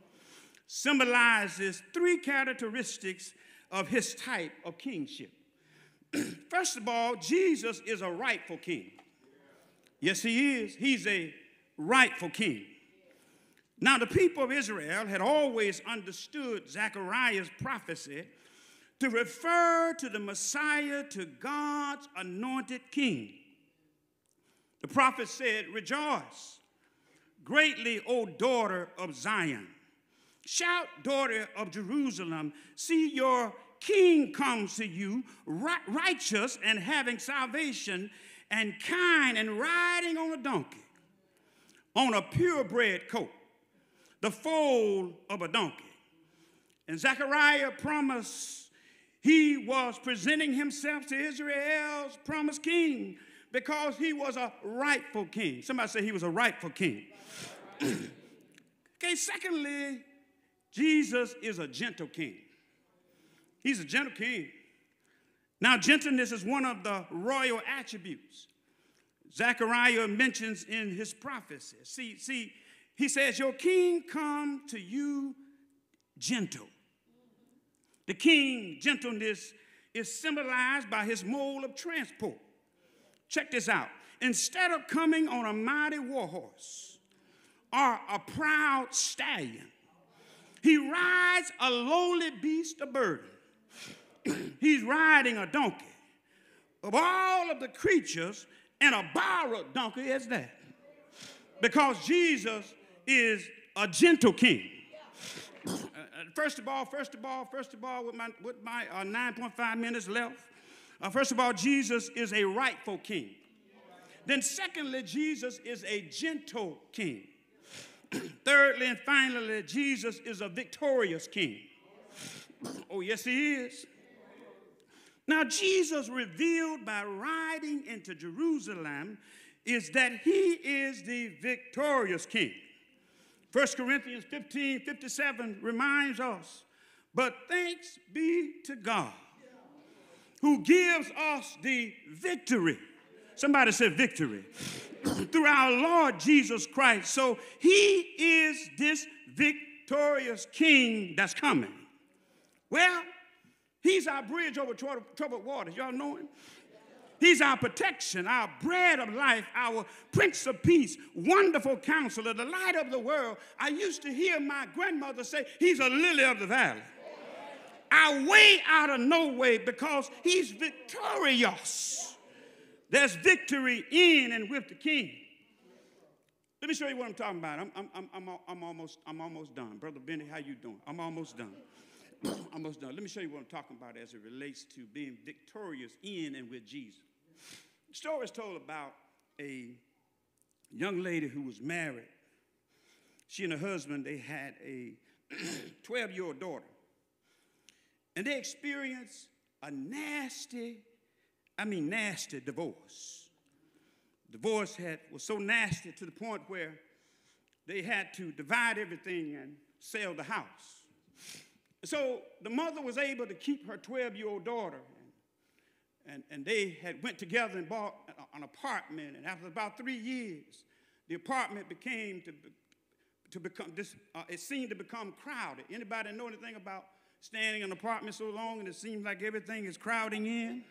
symbolizes three characteristics of his type of kingship. First of all, Jesus is a rightful king. Yes, he is. He's a rightful king. Now, the people of Israel had always understood Zechariah's prophecy to refer to the Messiah, to God's anointed king. The prophet said, "Rejoice greatly, O daughter of Zion. Shout, daughter of Jerusalem. See, your king comes to you, righteous and having salvation, and kind, and riding on a donkey, on a purebred coat, the foal of a donkey." And Zechariah promised he was presenting himself to Israel's promised king because he was a rightful king. Somebody say he was a rightful king. Okay, secondly, Jesus is a gentle king. He's a gentle king. Now, gentleness is one of the royal attributes Zechariah mentions in his prophecy. See, see, he says, "Your king come to you gentle." The king's gentleness is symbolized by his mode of transport. Check this out. Instead of coming on a mighty war horse or a proud stallion, he rides a lowly beast of burden. He's riding a donkey. Of all of the creatures, and a borrowed donkey is that. Because Jesus is a gentle king. Uh, first of all, first of all, first of all, with my, with my uh, nine point five minutes left, uh, first of all, Jesus is a rightful king. Then secondly, Jesus is a gentle king. Thirdly and finally, Jesus is a victorious king. Oh, yes, he is. Now, Jesus revealed by riding into Jerusalem is that he is the victorious king. First Corinthians fifteen fifty-seven reminds us, "But thanks be to God who gives us the victory." Somebody said victory. "Through our Lord Jesus Christ." So he is this victorious king that's coming. Well, he's our bridge over troubled waters. Y'all know him? He's our protection, our bread of life, our Prince of Peace, wonderful counselor, the light of the world. I used to hear my grandmother say, "He's a lily of the valley." Our way out of no way, because he's victorious. There's victory in and with the king. Let me show you what I'm talking about. I'm, I'm, I'm, I'm, I'm, almost, I'm almost done. Brother Benny, how you doing? I'm almost done. Almost done. Let me show you what I'm talking about as it relates to being victorious in and with Jesus. The story is told about a young lady who was married. She and her husband, they had a twelve-year-old daughter. And they experienced a nasty, I mean nasty divorce. Divorce had, was so nasty to the point where they had to divide everything and sell the house. So the mother was able to keep her twelve-year-old daughter, and, and, and they had went together and bought an apartment, and after about three years, the apartment became to, to become, this, uh, it seemed to become crowded. Anybody know anything about standing in an apartment so long and it seems like everything is crowding in?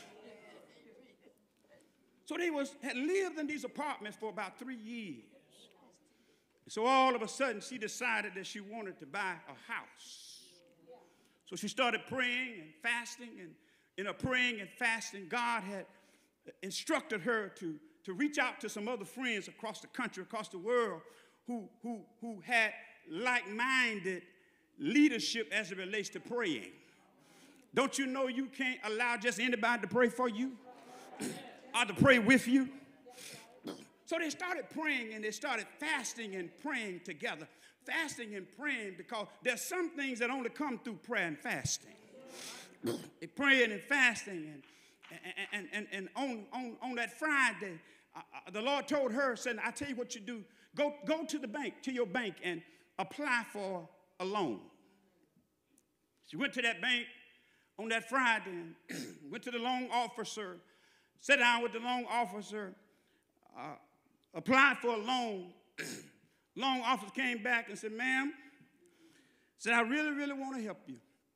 So they was, had lived in these apartments for about three years. So all of a sudden, she decided that she wanted to buy a house. So she started praying and fasting, and in her praying and fasting, God had instructed her to, to reach out to some other friends across the country, across the world, who, who, who had like-minded leadership as it relates to praying. Don't you know you can't allow just anybody to pray for you or to pray with you? So they started praying and they started fasting and praying together. Fasting and praying because there's some things that only come through prayer and fasting. They praying and fasting, and, and, and, and on, on, on that Friday, uh, uh, the Lord told her, said, I tell you what you do. Go, go to the bank, to your bank, and apply for a loan. She went to that bank on that Friday and went to the loan officer, sat down with the loan officer, uh, applied for a loan. Loan officer came back and said, ma'am, said, I really, really want to help you.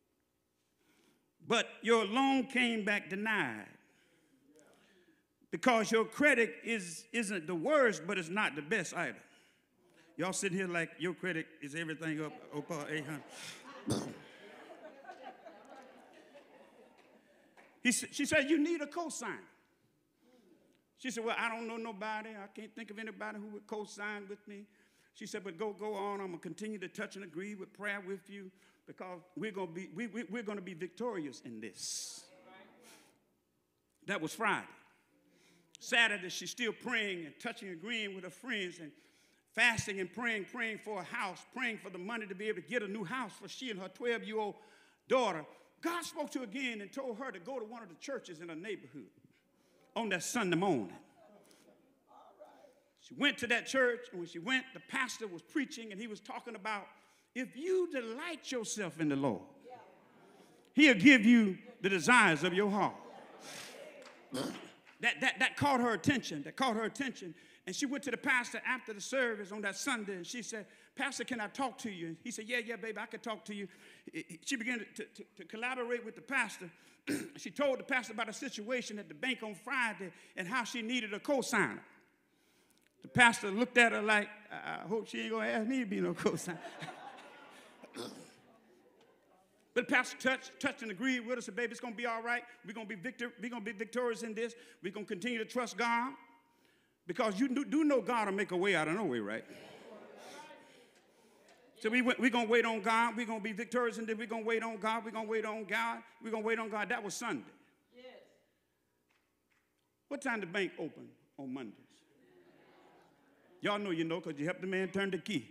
But your loan came back denied because your credit is, isn't the worst, but it's not the best either. Y'all sitting here like your credit is everything up, up uh, eight hundred. He, she said, you need a cosigner. She said, well, I don't know nobody. I can't think of anybody who would co-sign with me. She said, but go, go on. I'm going to continue to touch and agree with prayer with you because we're going to be, we, we, we're going to be victorious in this. That was Friday. Saturday, she's still praying and touching and agreeing with her friends and fasting and praying, praying for a house, praying for the money to be able to get a new house for she and her twelve-year-old daughter. God spoke to her again and told her to go to one of the churches in her neighborhood on that Sunday morning. She went to that church, and when she went, the pastor was preaching, and he was talking about if you delight yourself in the Lord, he'll give you the desires of your heart. That, that, that caught her attention. That caught her attention. And she went to the pastor after the service on that Sunday, and she said, Pastor, can I talk to you? And he said, yeah, yeah, baby, I can talk to you. She began to, to, to collaborate with the pastor. She told the pastor about a situation at the bank on Friday and how she needed a co-signer. The pastor looked at her like, I hope she ain't going to ask me to be no co-signer. But the pastor touched, touched and agreed with us, said, baby, it's going to be all right. We're going to be victor, we're going to be victorious in this. We're going to continue to trust God because you do, do know God will make a way out of no way, right? So we, we're going to wait on God. We're going to be victorious in this. We're going to wait on God. We're going to wait on God. We're going to wait on God. That was Sunday. Yes. What time did the bank open on Mondays? Y'all know you know because you helped the man turn the key.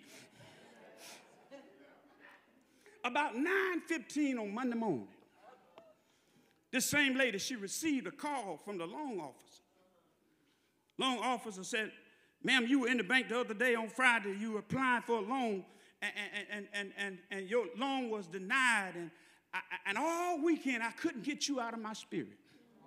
About nine fifteen on Monday morning, this same lady, she received a call from the loan officer. Loan officer said, ma'am, you were in the bank the other day on Friday. You applied for a loan, and, and, and, and, and your loan was denied. And, I, and all weekend, I couldn't get you out of my spirit.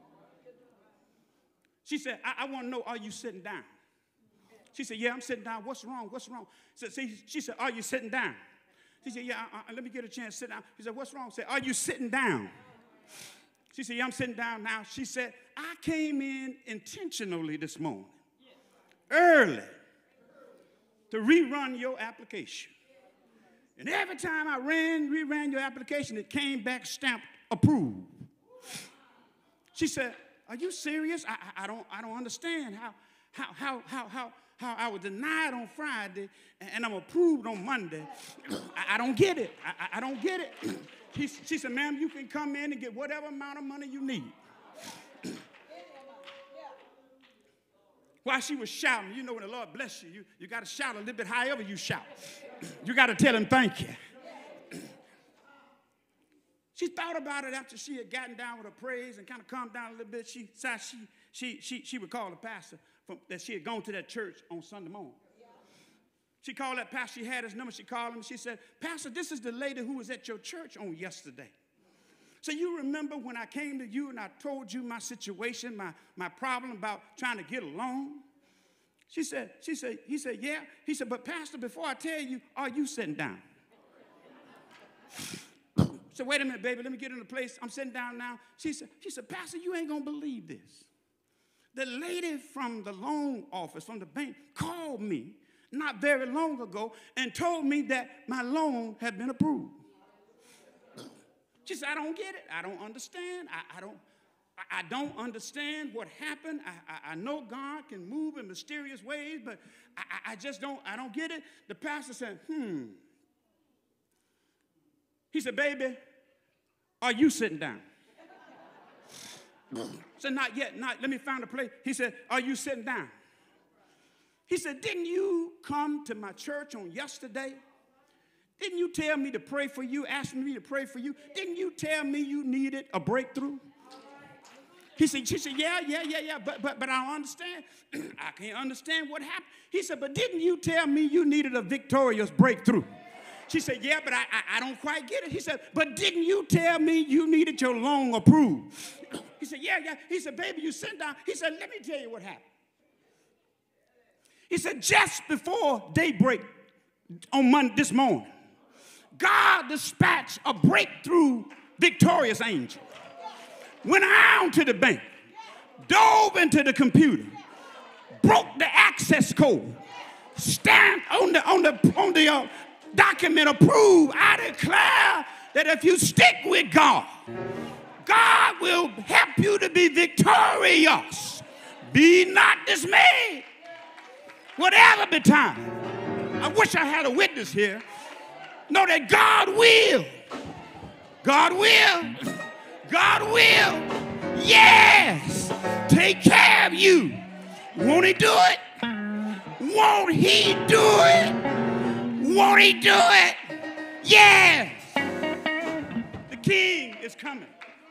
She said, I, I want to know, are you sitting down? She said, yeah, I'm sitting down. What's wrong? What's wrong? So, see, she said, are you sitting down? She said, yeah, uh, uh, let me get a chance to sit down. She said, what's wrong? I said, are you sitting down? She said, yeah, I'm sitting down now. She said, I came in intentionally this morning, early, to rerun your application. And every time I ran, reran your application, it came back stamped approved. She said, are you serious? I, I, I, don't, I don't understand how, how, how, how, how, how I was denied on Friday and I'm approved on Monday. I, I don't get it. I, I don't get it. She, she said, ma'am, you can come in and get whatever amount of money you need. While she was shouting, you know when the Lord bless you, you, you got to shout a little bit however you shout. You got to tell him thank you. She thought about it after she had gotten down with her praise and kind of calmed down a little bit. She said she, she, she, she would call the pastor from, that she had gone to that church on Sunday morning. She called that pastor. She had his number. She called him. She said, Pastor, this is the lady who was at your church on yesterday. So you remember when I came to you and I told you my situation, my, my problem about trying to get a loan? She said, she said, he said, yeah. He said, but Pastor, before I tell you, are you sitting down? So wait a minute, baby, let me get in the place. I'm sitting down now. She said, she said, Pastor, you ain't gonna believe this. The lady from the loan office, from the bank, called me not very long ago and told me that my loan had been approved. She said, I don't get it. I don't understand. I, I don't I, I don't understand what happened. I, I, I know God can move in mysterious ways, but I, I just don't, I don't get it. The pastor said, hmm. He said, baby, are you sitting down? I said, not yet, not, let me find a place. He said, are you sitting down? He said, didn't you come to my church on yesterday? Didn't you tell me to pray for you, asking me to pray for you? Didn't you tell me you needed a breakthrough? He said, she said, yeah, yeah, yeah, yeah, but, but, but I don't understand. I can't understand what happened. He said, but didn't you tell me you needed a victorious breakthrough? She said, yeah, but I, I, I don't quite get it. He said, but didn't you tell me you needed your loan approved? He said, yeah, yeah. He said, baby, you sit down. He said, let me tell you what happened. He said, just before daybreak on Monday, this morning, God dispatched a breakthrough victorious angel. Went around to the bank, dove into the computer, broke the access code, stamped on the, on the, on the uh, document approved. I declare that if you stick with God, God will help you to be victorious. Be not dismayed. Whatever betide. I wish I had a witness here. Know that God will. God will. God will. Yes. Take care of you. Won't he do it? Won't he do it? Won't he do it? Yes. The king is coming.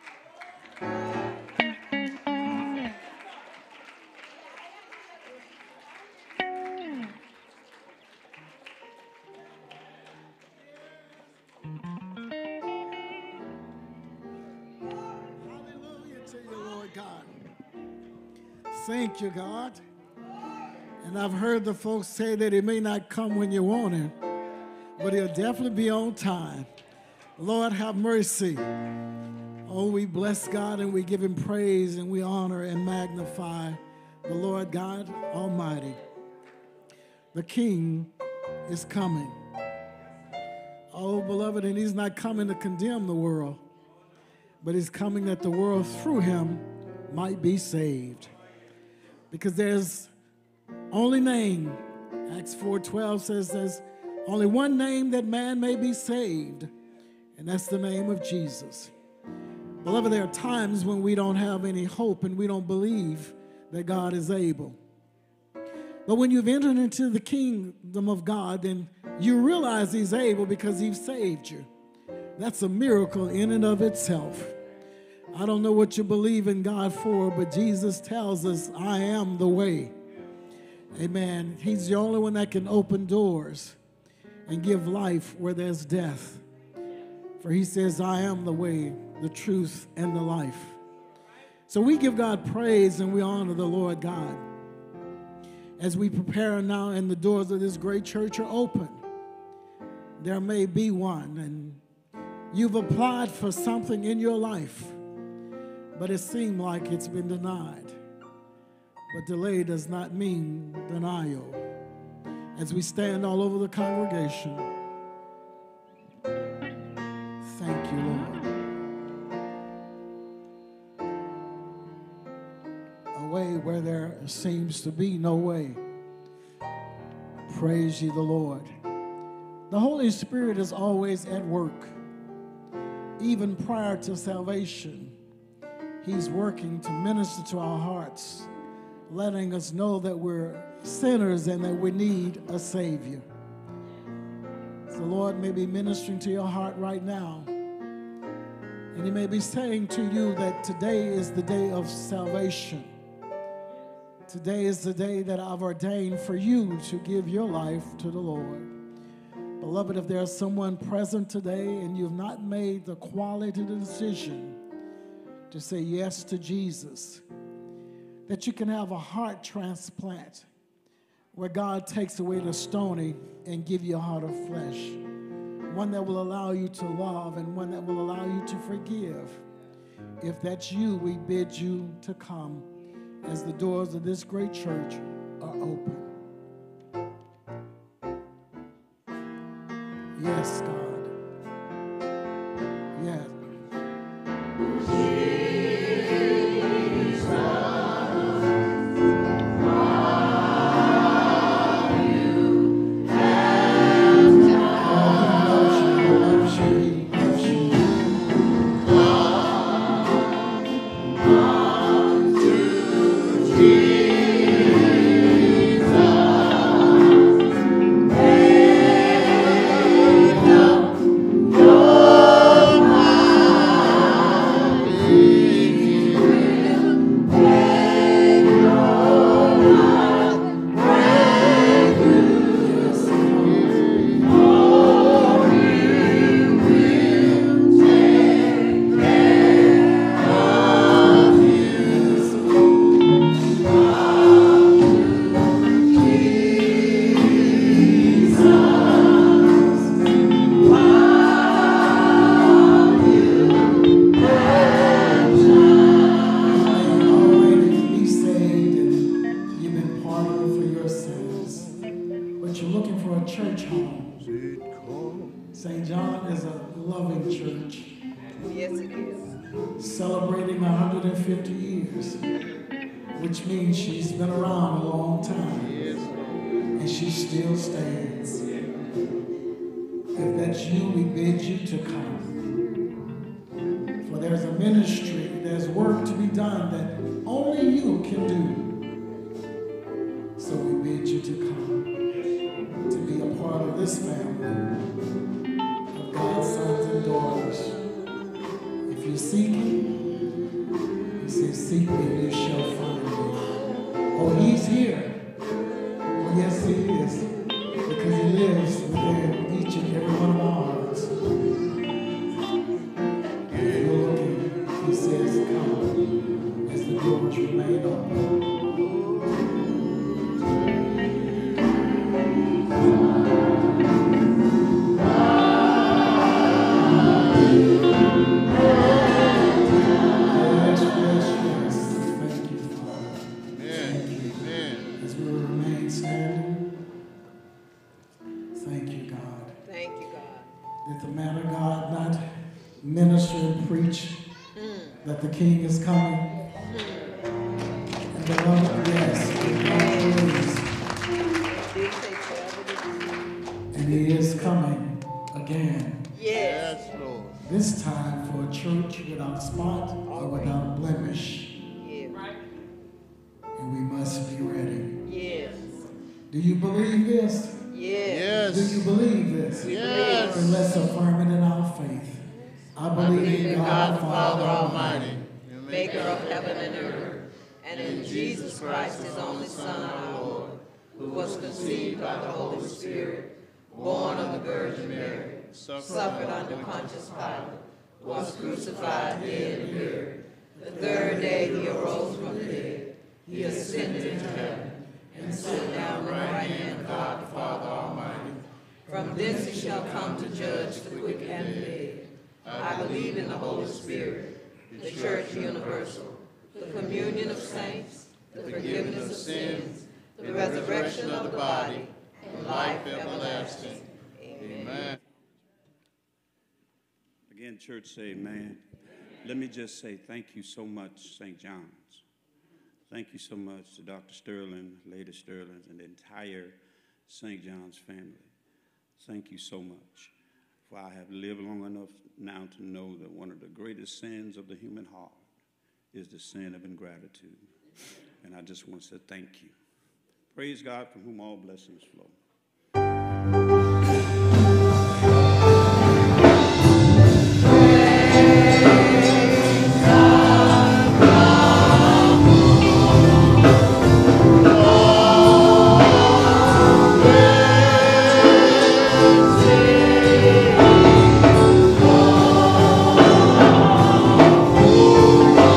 Thank you, God. And I've heard the folks say that he may not come when you want him, but he'll definitely be on time. Lord, have mercy. Oh, we bless God and we give him praise and we honor and magnify the Lord God Almighty. The King is coming. Oh, beloved, and he's not coming to condemn the world, but he's coming that the world through him might be saved. Because there's only name, Acts four twelve says there's only one name that man may be saved, and that's the name of Jesus. Beloved, there are times when we don't have any hope and we don't believe that God is able. But when you've entered into the kingdom of God, then you realize he's able because he's saved you. That's a miracle in and of itself. I don't know what you believe in God for, but Jesus tells us, I am the way. Amen. He's the only one that can open doors and give life where there's death. For he says, I am the way, the truth, and the life. So we give God praise and we honor the Lord God. As we prepare now and the doors of this great church are open, there may be one, and you've applied for something in your life, but it seemed like it's been denied. But delay does not mean denial. As we stand all over the congregation, thank you, Lord. A way where there seems to be no way. Praise ye the Lord. The Holy Spirit is always at work. Even prior to salvation, he's working to minister to our hearts, letting us know that we're sinners and that we need a Savior. The Lord may be ministering to your heart right now, and he may be saying to you that today is the day of salvation. Today is the day that I've ordained for you to give your life to the Lord. Beloved, if there's someone present today and you've not made the quality decision to say yes to Jesus, that you can have a heart transplant, where God takes away the stony and give you a heart of flesh, one that will allow you to love and one that will allow you to forgive. If that's you, we bid you to come as the doors of this great church are open. Yes, God. Yes. Which means she's been around a long time, and she still stands. If that's you, we bid you to come. For there's a ministry, there's work to be done that only you can do. So we bid you to come, to be a part of this family of God's sons and daughters. If you're seeking, he says, seek me, you shall find. Oh, he's here. Oh, yes, he is. Because he lives within each and every one of our hearts. And if you're looking, he says, come, as the doors remain open. Minister and preach mm. that the King is coming. Mm. And the Lord, yes, and he is coming again. Yes, Lord. This time for a church without spot or without blemish. Yes. And we must be ready. Yes. Do you believe this? Yes. Do you believe this? Yes. And let's affirm it in our faith. I believe, I believe in God, the Father Almighty, maker of heaven and earth, and in Jesus Christ, his only Son, our Lord, who was conceived by the Holy Spirit, born of the Virgin Mary, suffered under Pontius Pilate, was crucified, dead, and buried. The third day he arose from the dead. He ascended into heaven, and sat down at the right hand of God the Father Almighty. From thence he shall come to judge the quick and the dead. I believe in the Holy Spirit, the Church universal, the communion of saints, the forgiveness of sins, the resurrection of the body, and life everlasting. Amen. Again, church, say amen. Let me just say thank you so much, Saint John's. Thank you so much to Doctor Sterling, Lady Sterling, and the entire Saint John's family. Thank you so much. For I have lived long enough now to know that one of the greatest sins of the human heart is the sin of ingratitude. And I just want to say thank you. Praise God, from whom all blessings flow.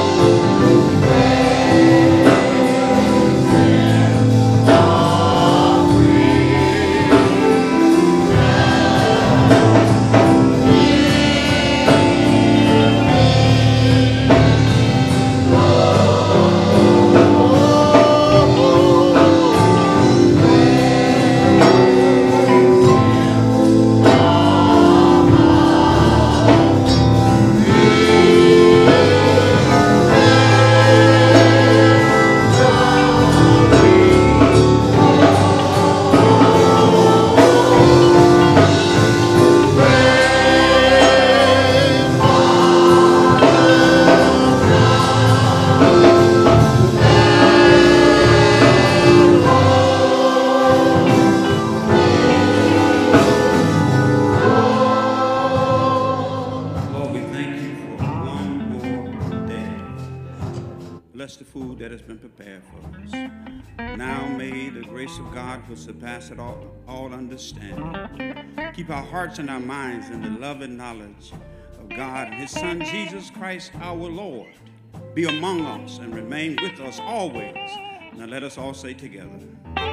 Oh, food that has been prepared for us. Now may the grace of God, which surpasses all, all understanding, keep our hearts and our minds in the love and knowledge of God and his Son, Jesus Christ, our Lord, be among us and remain with us always. Now let us all say together.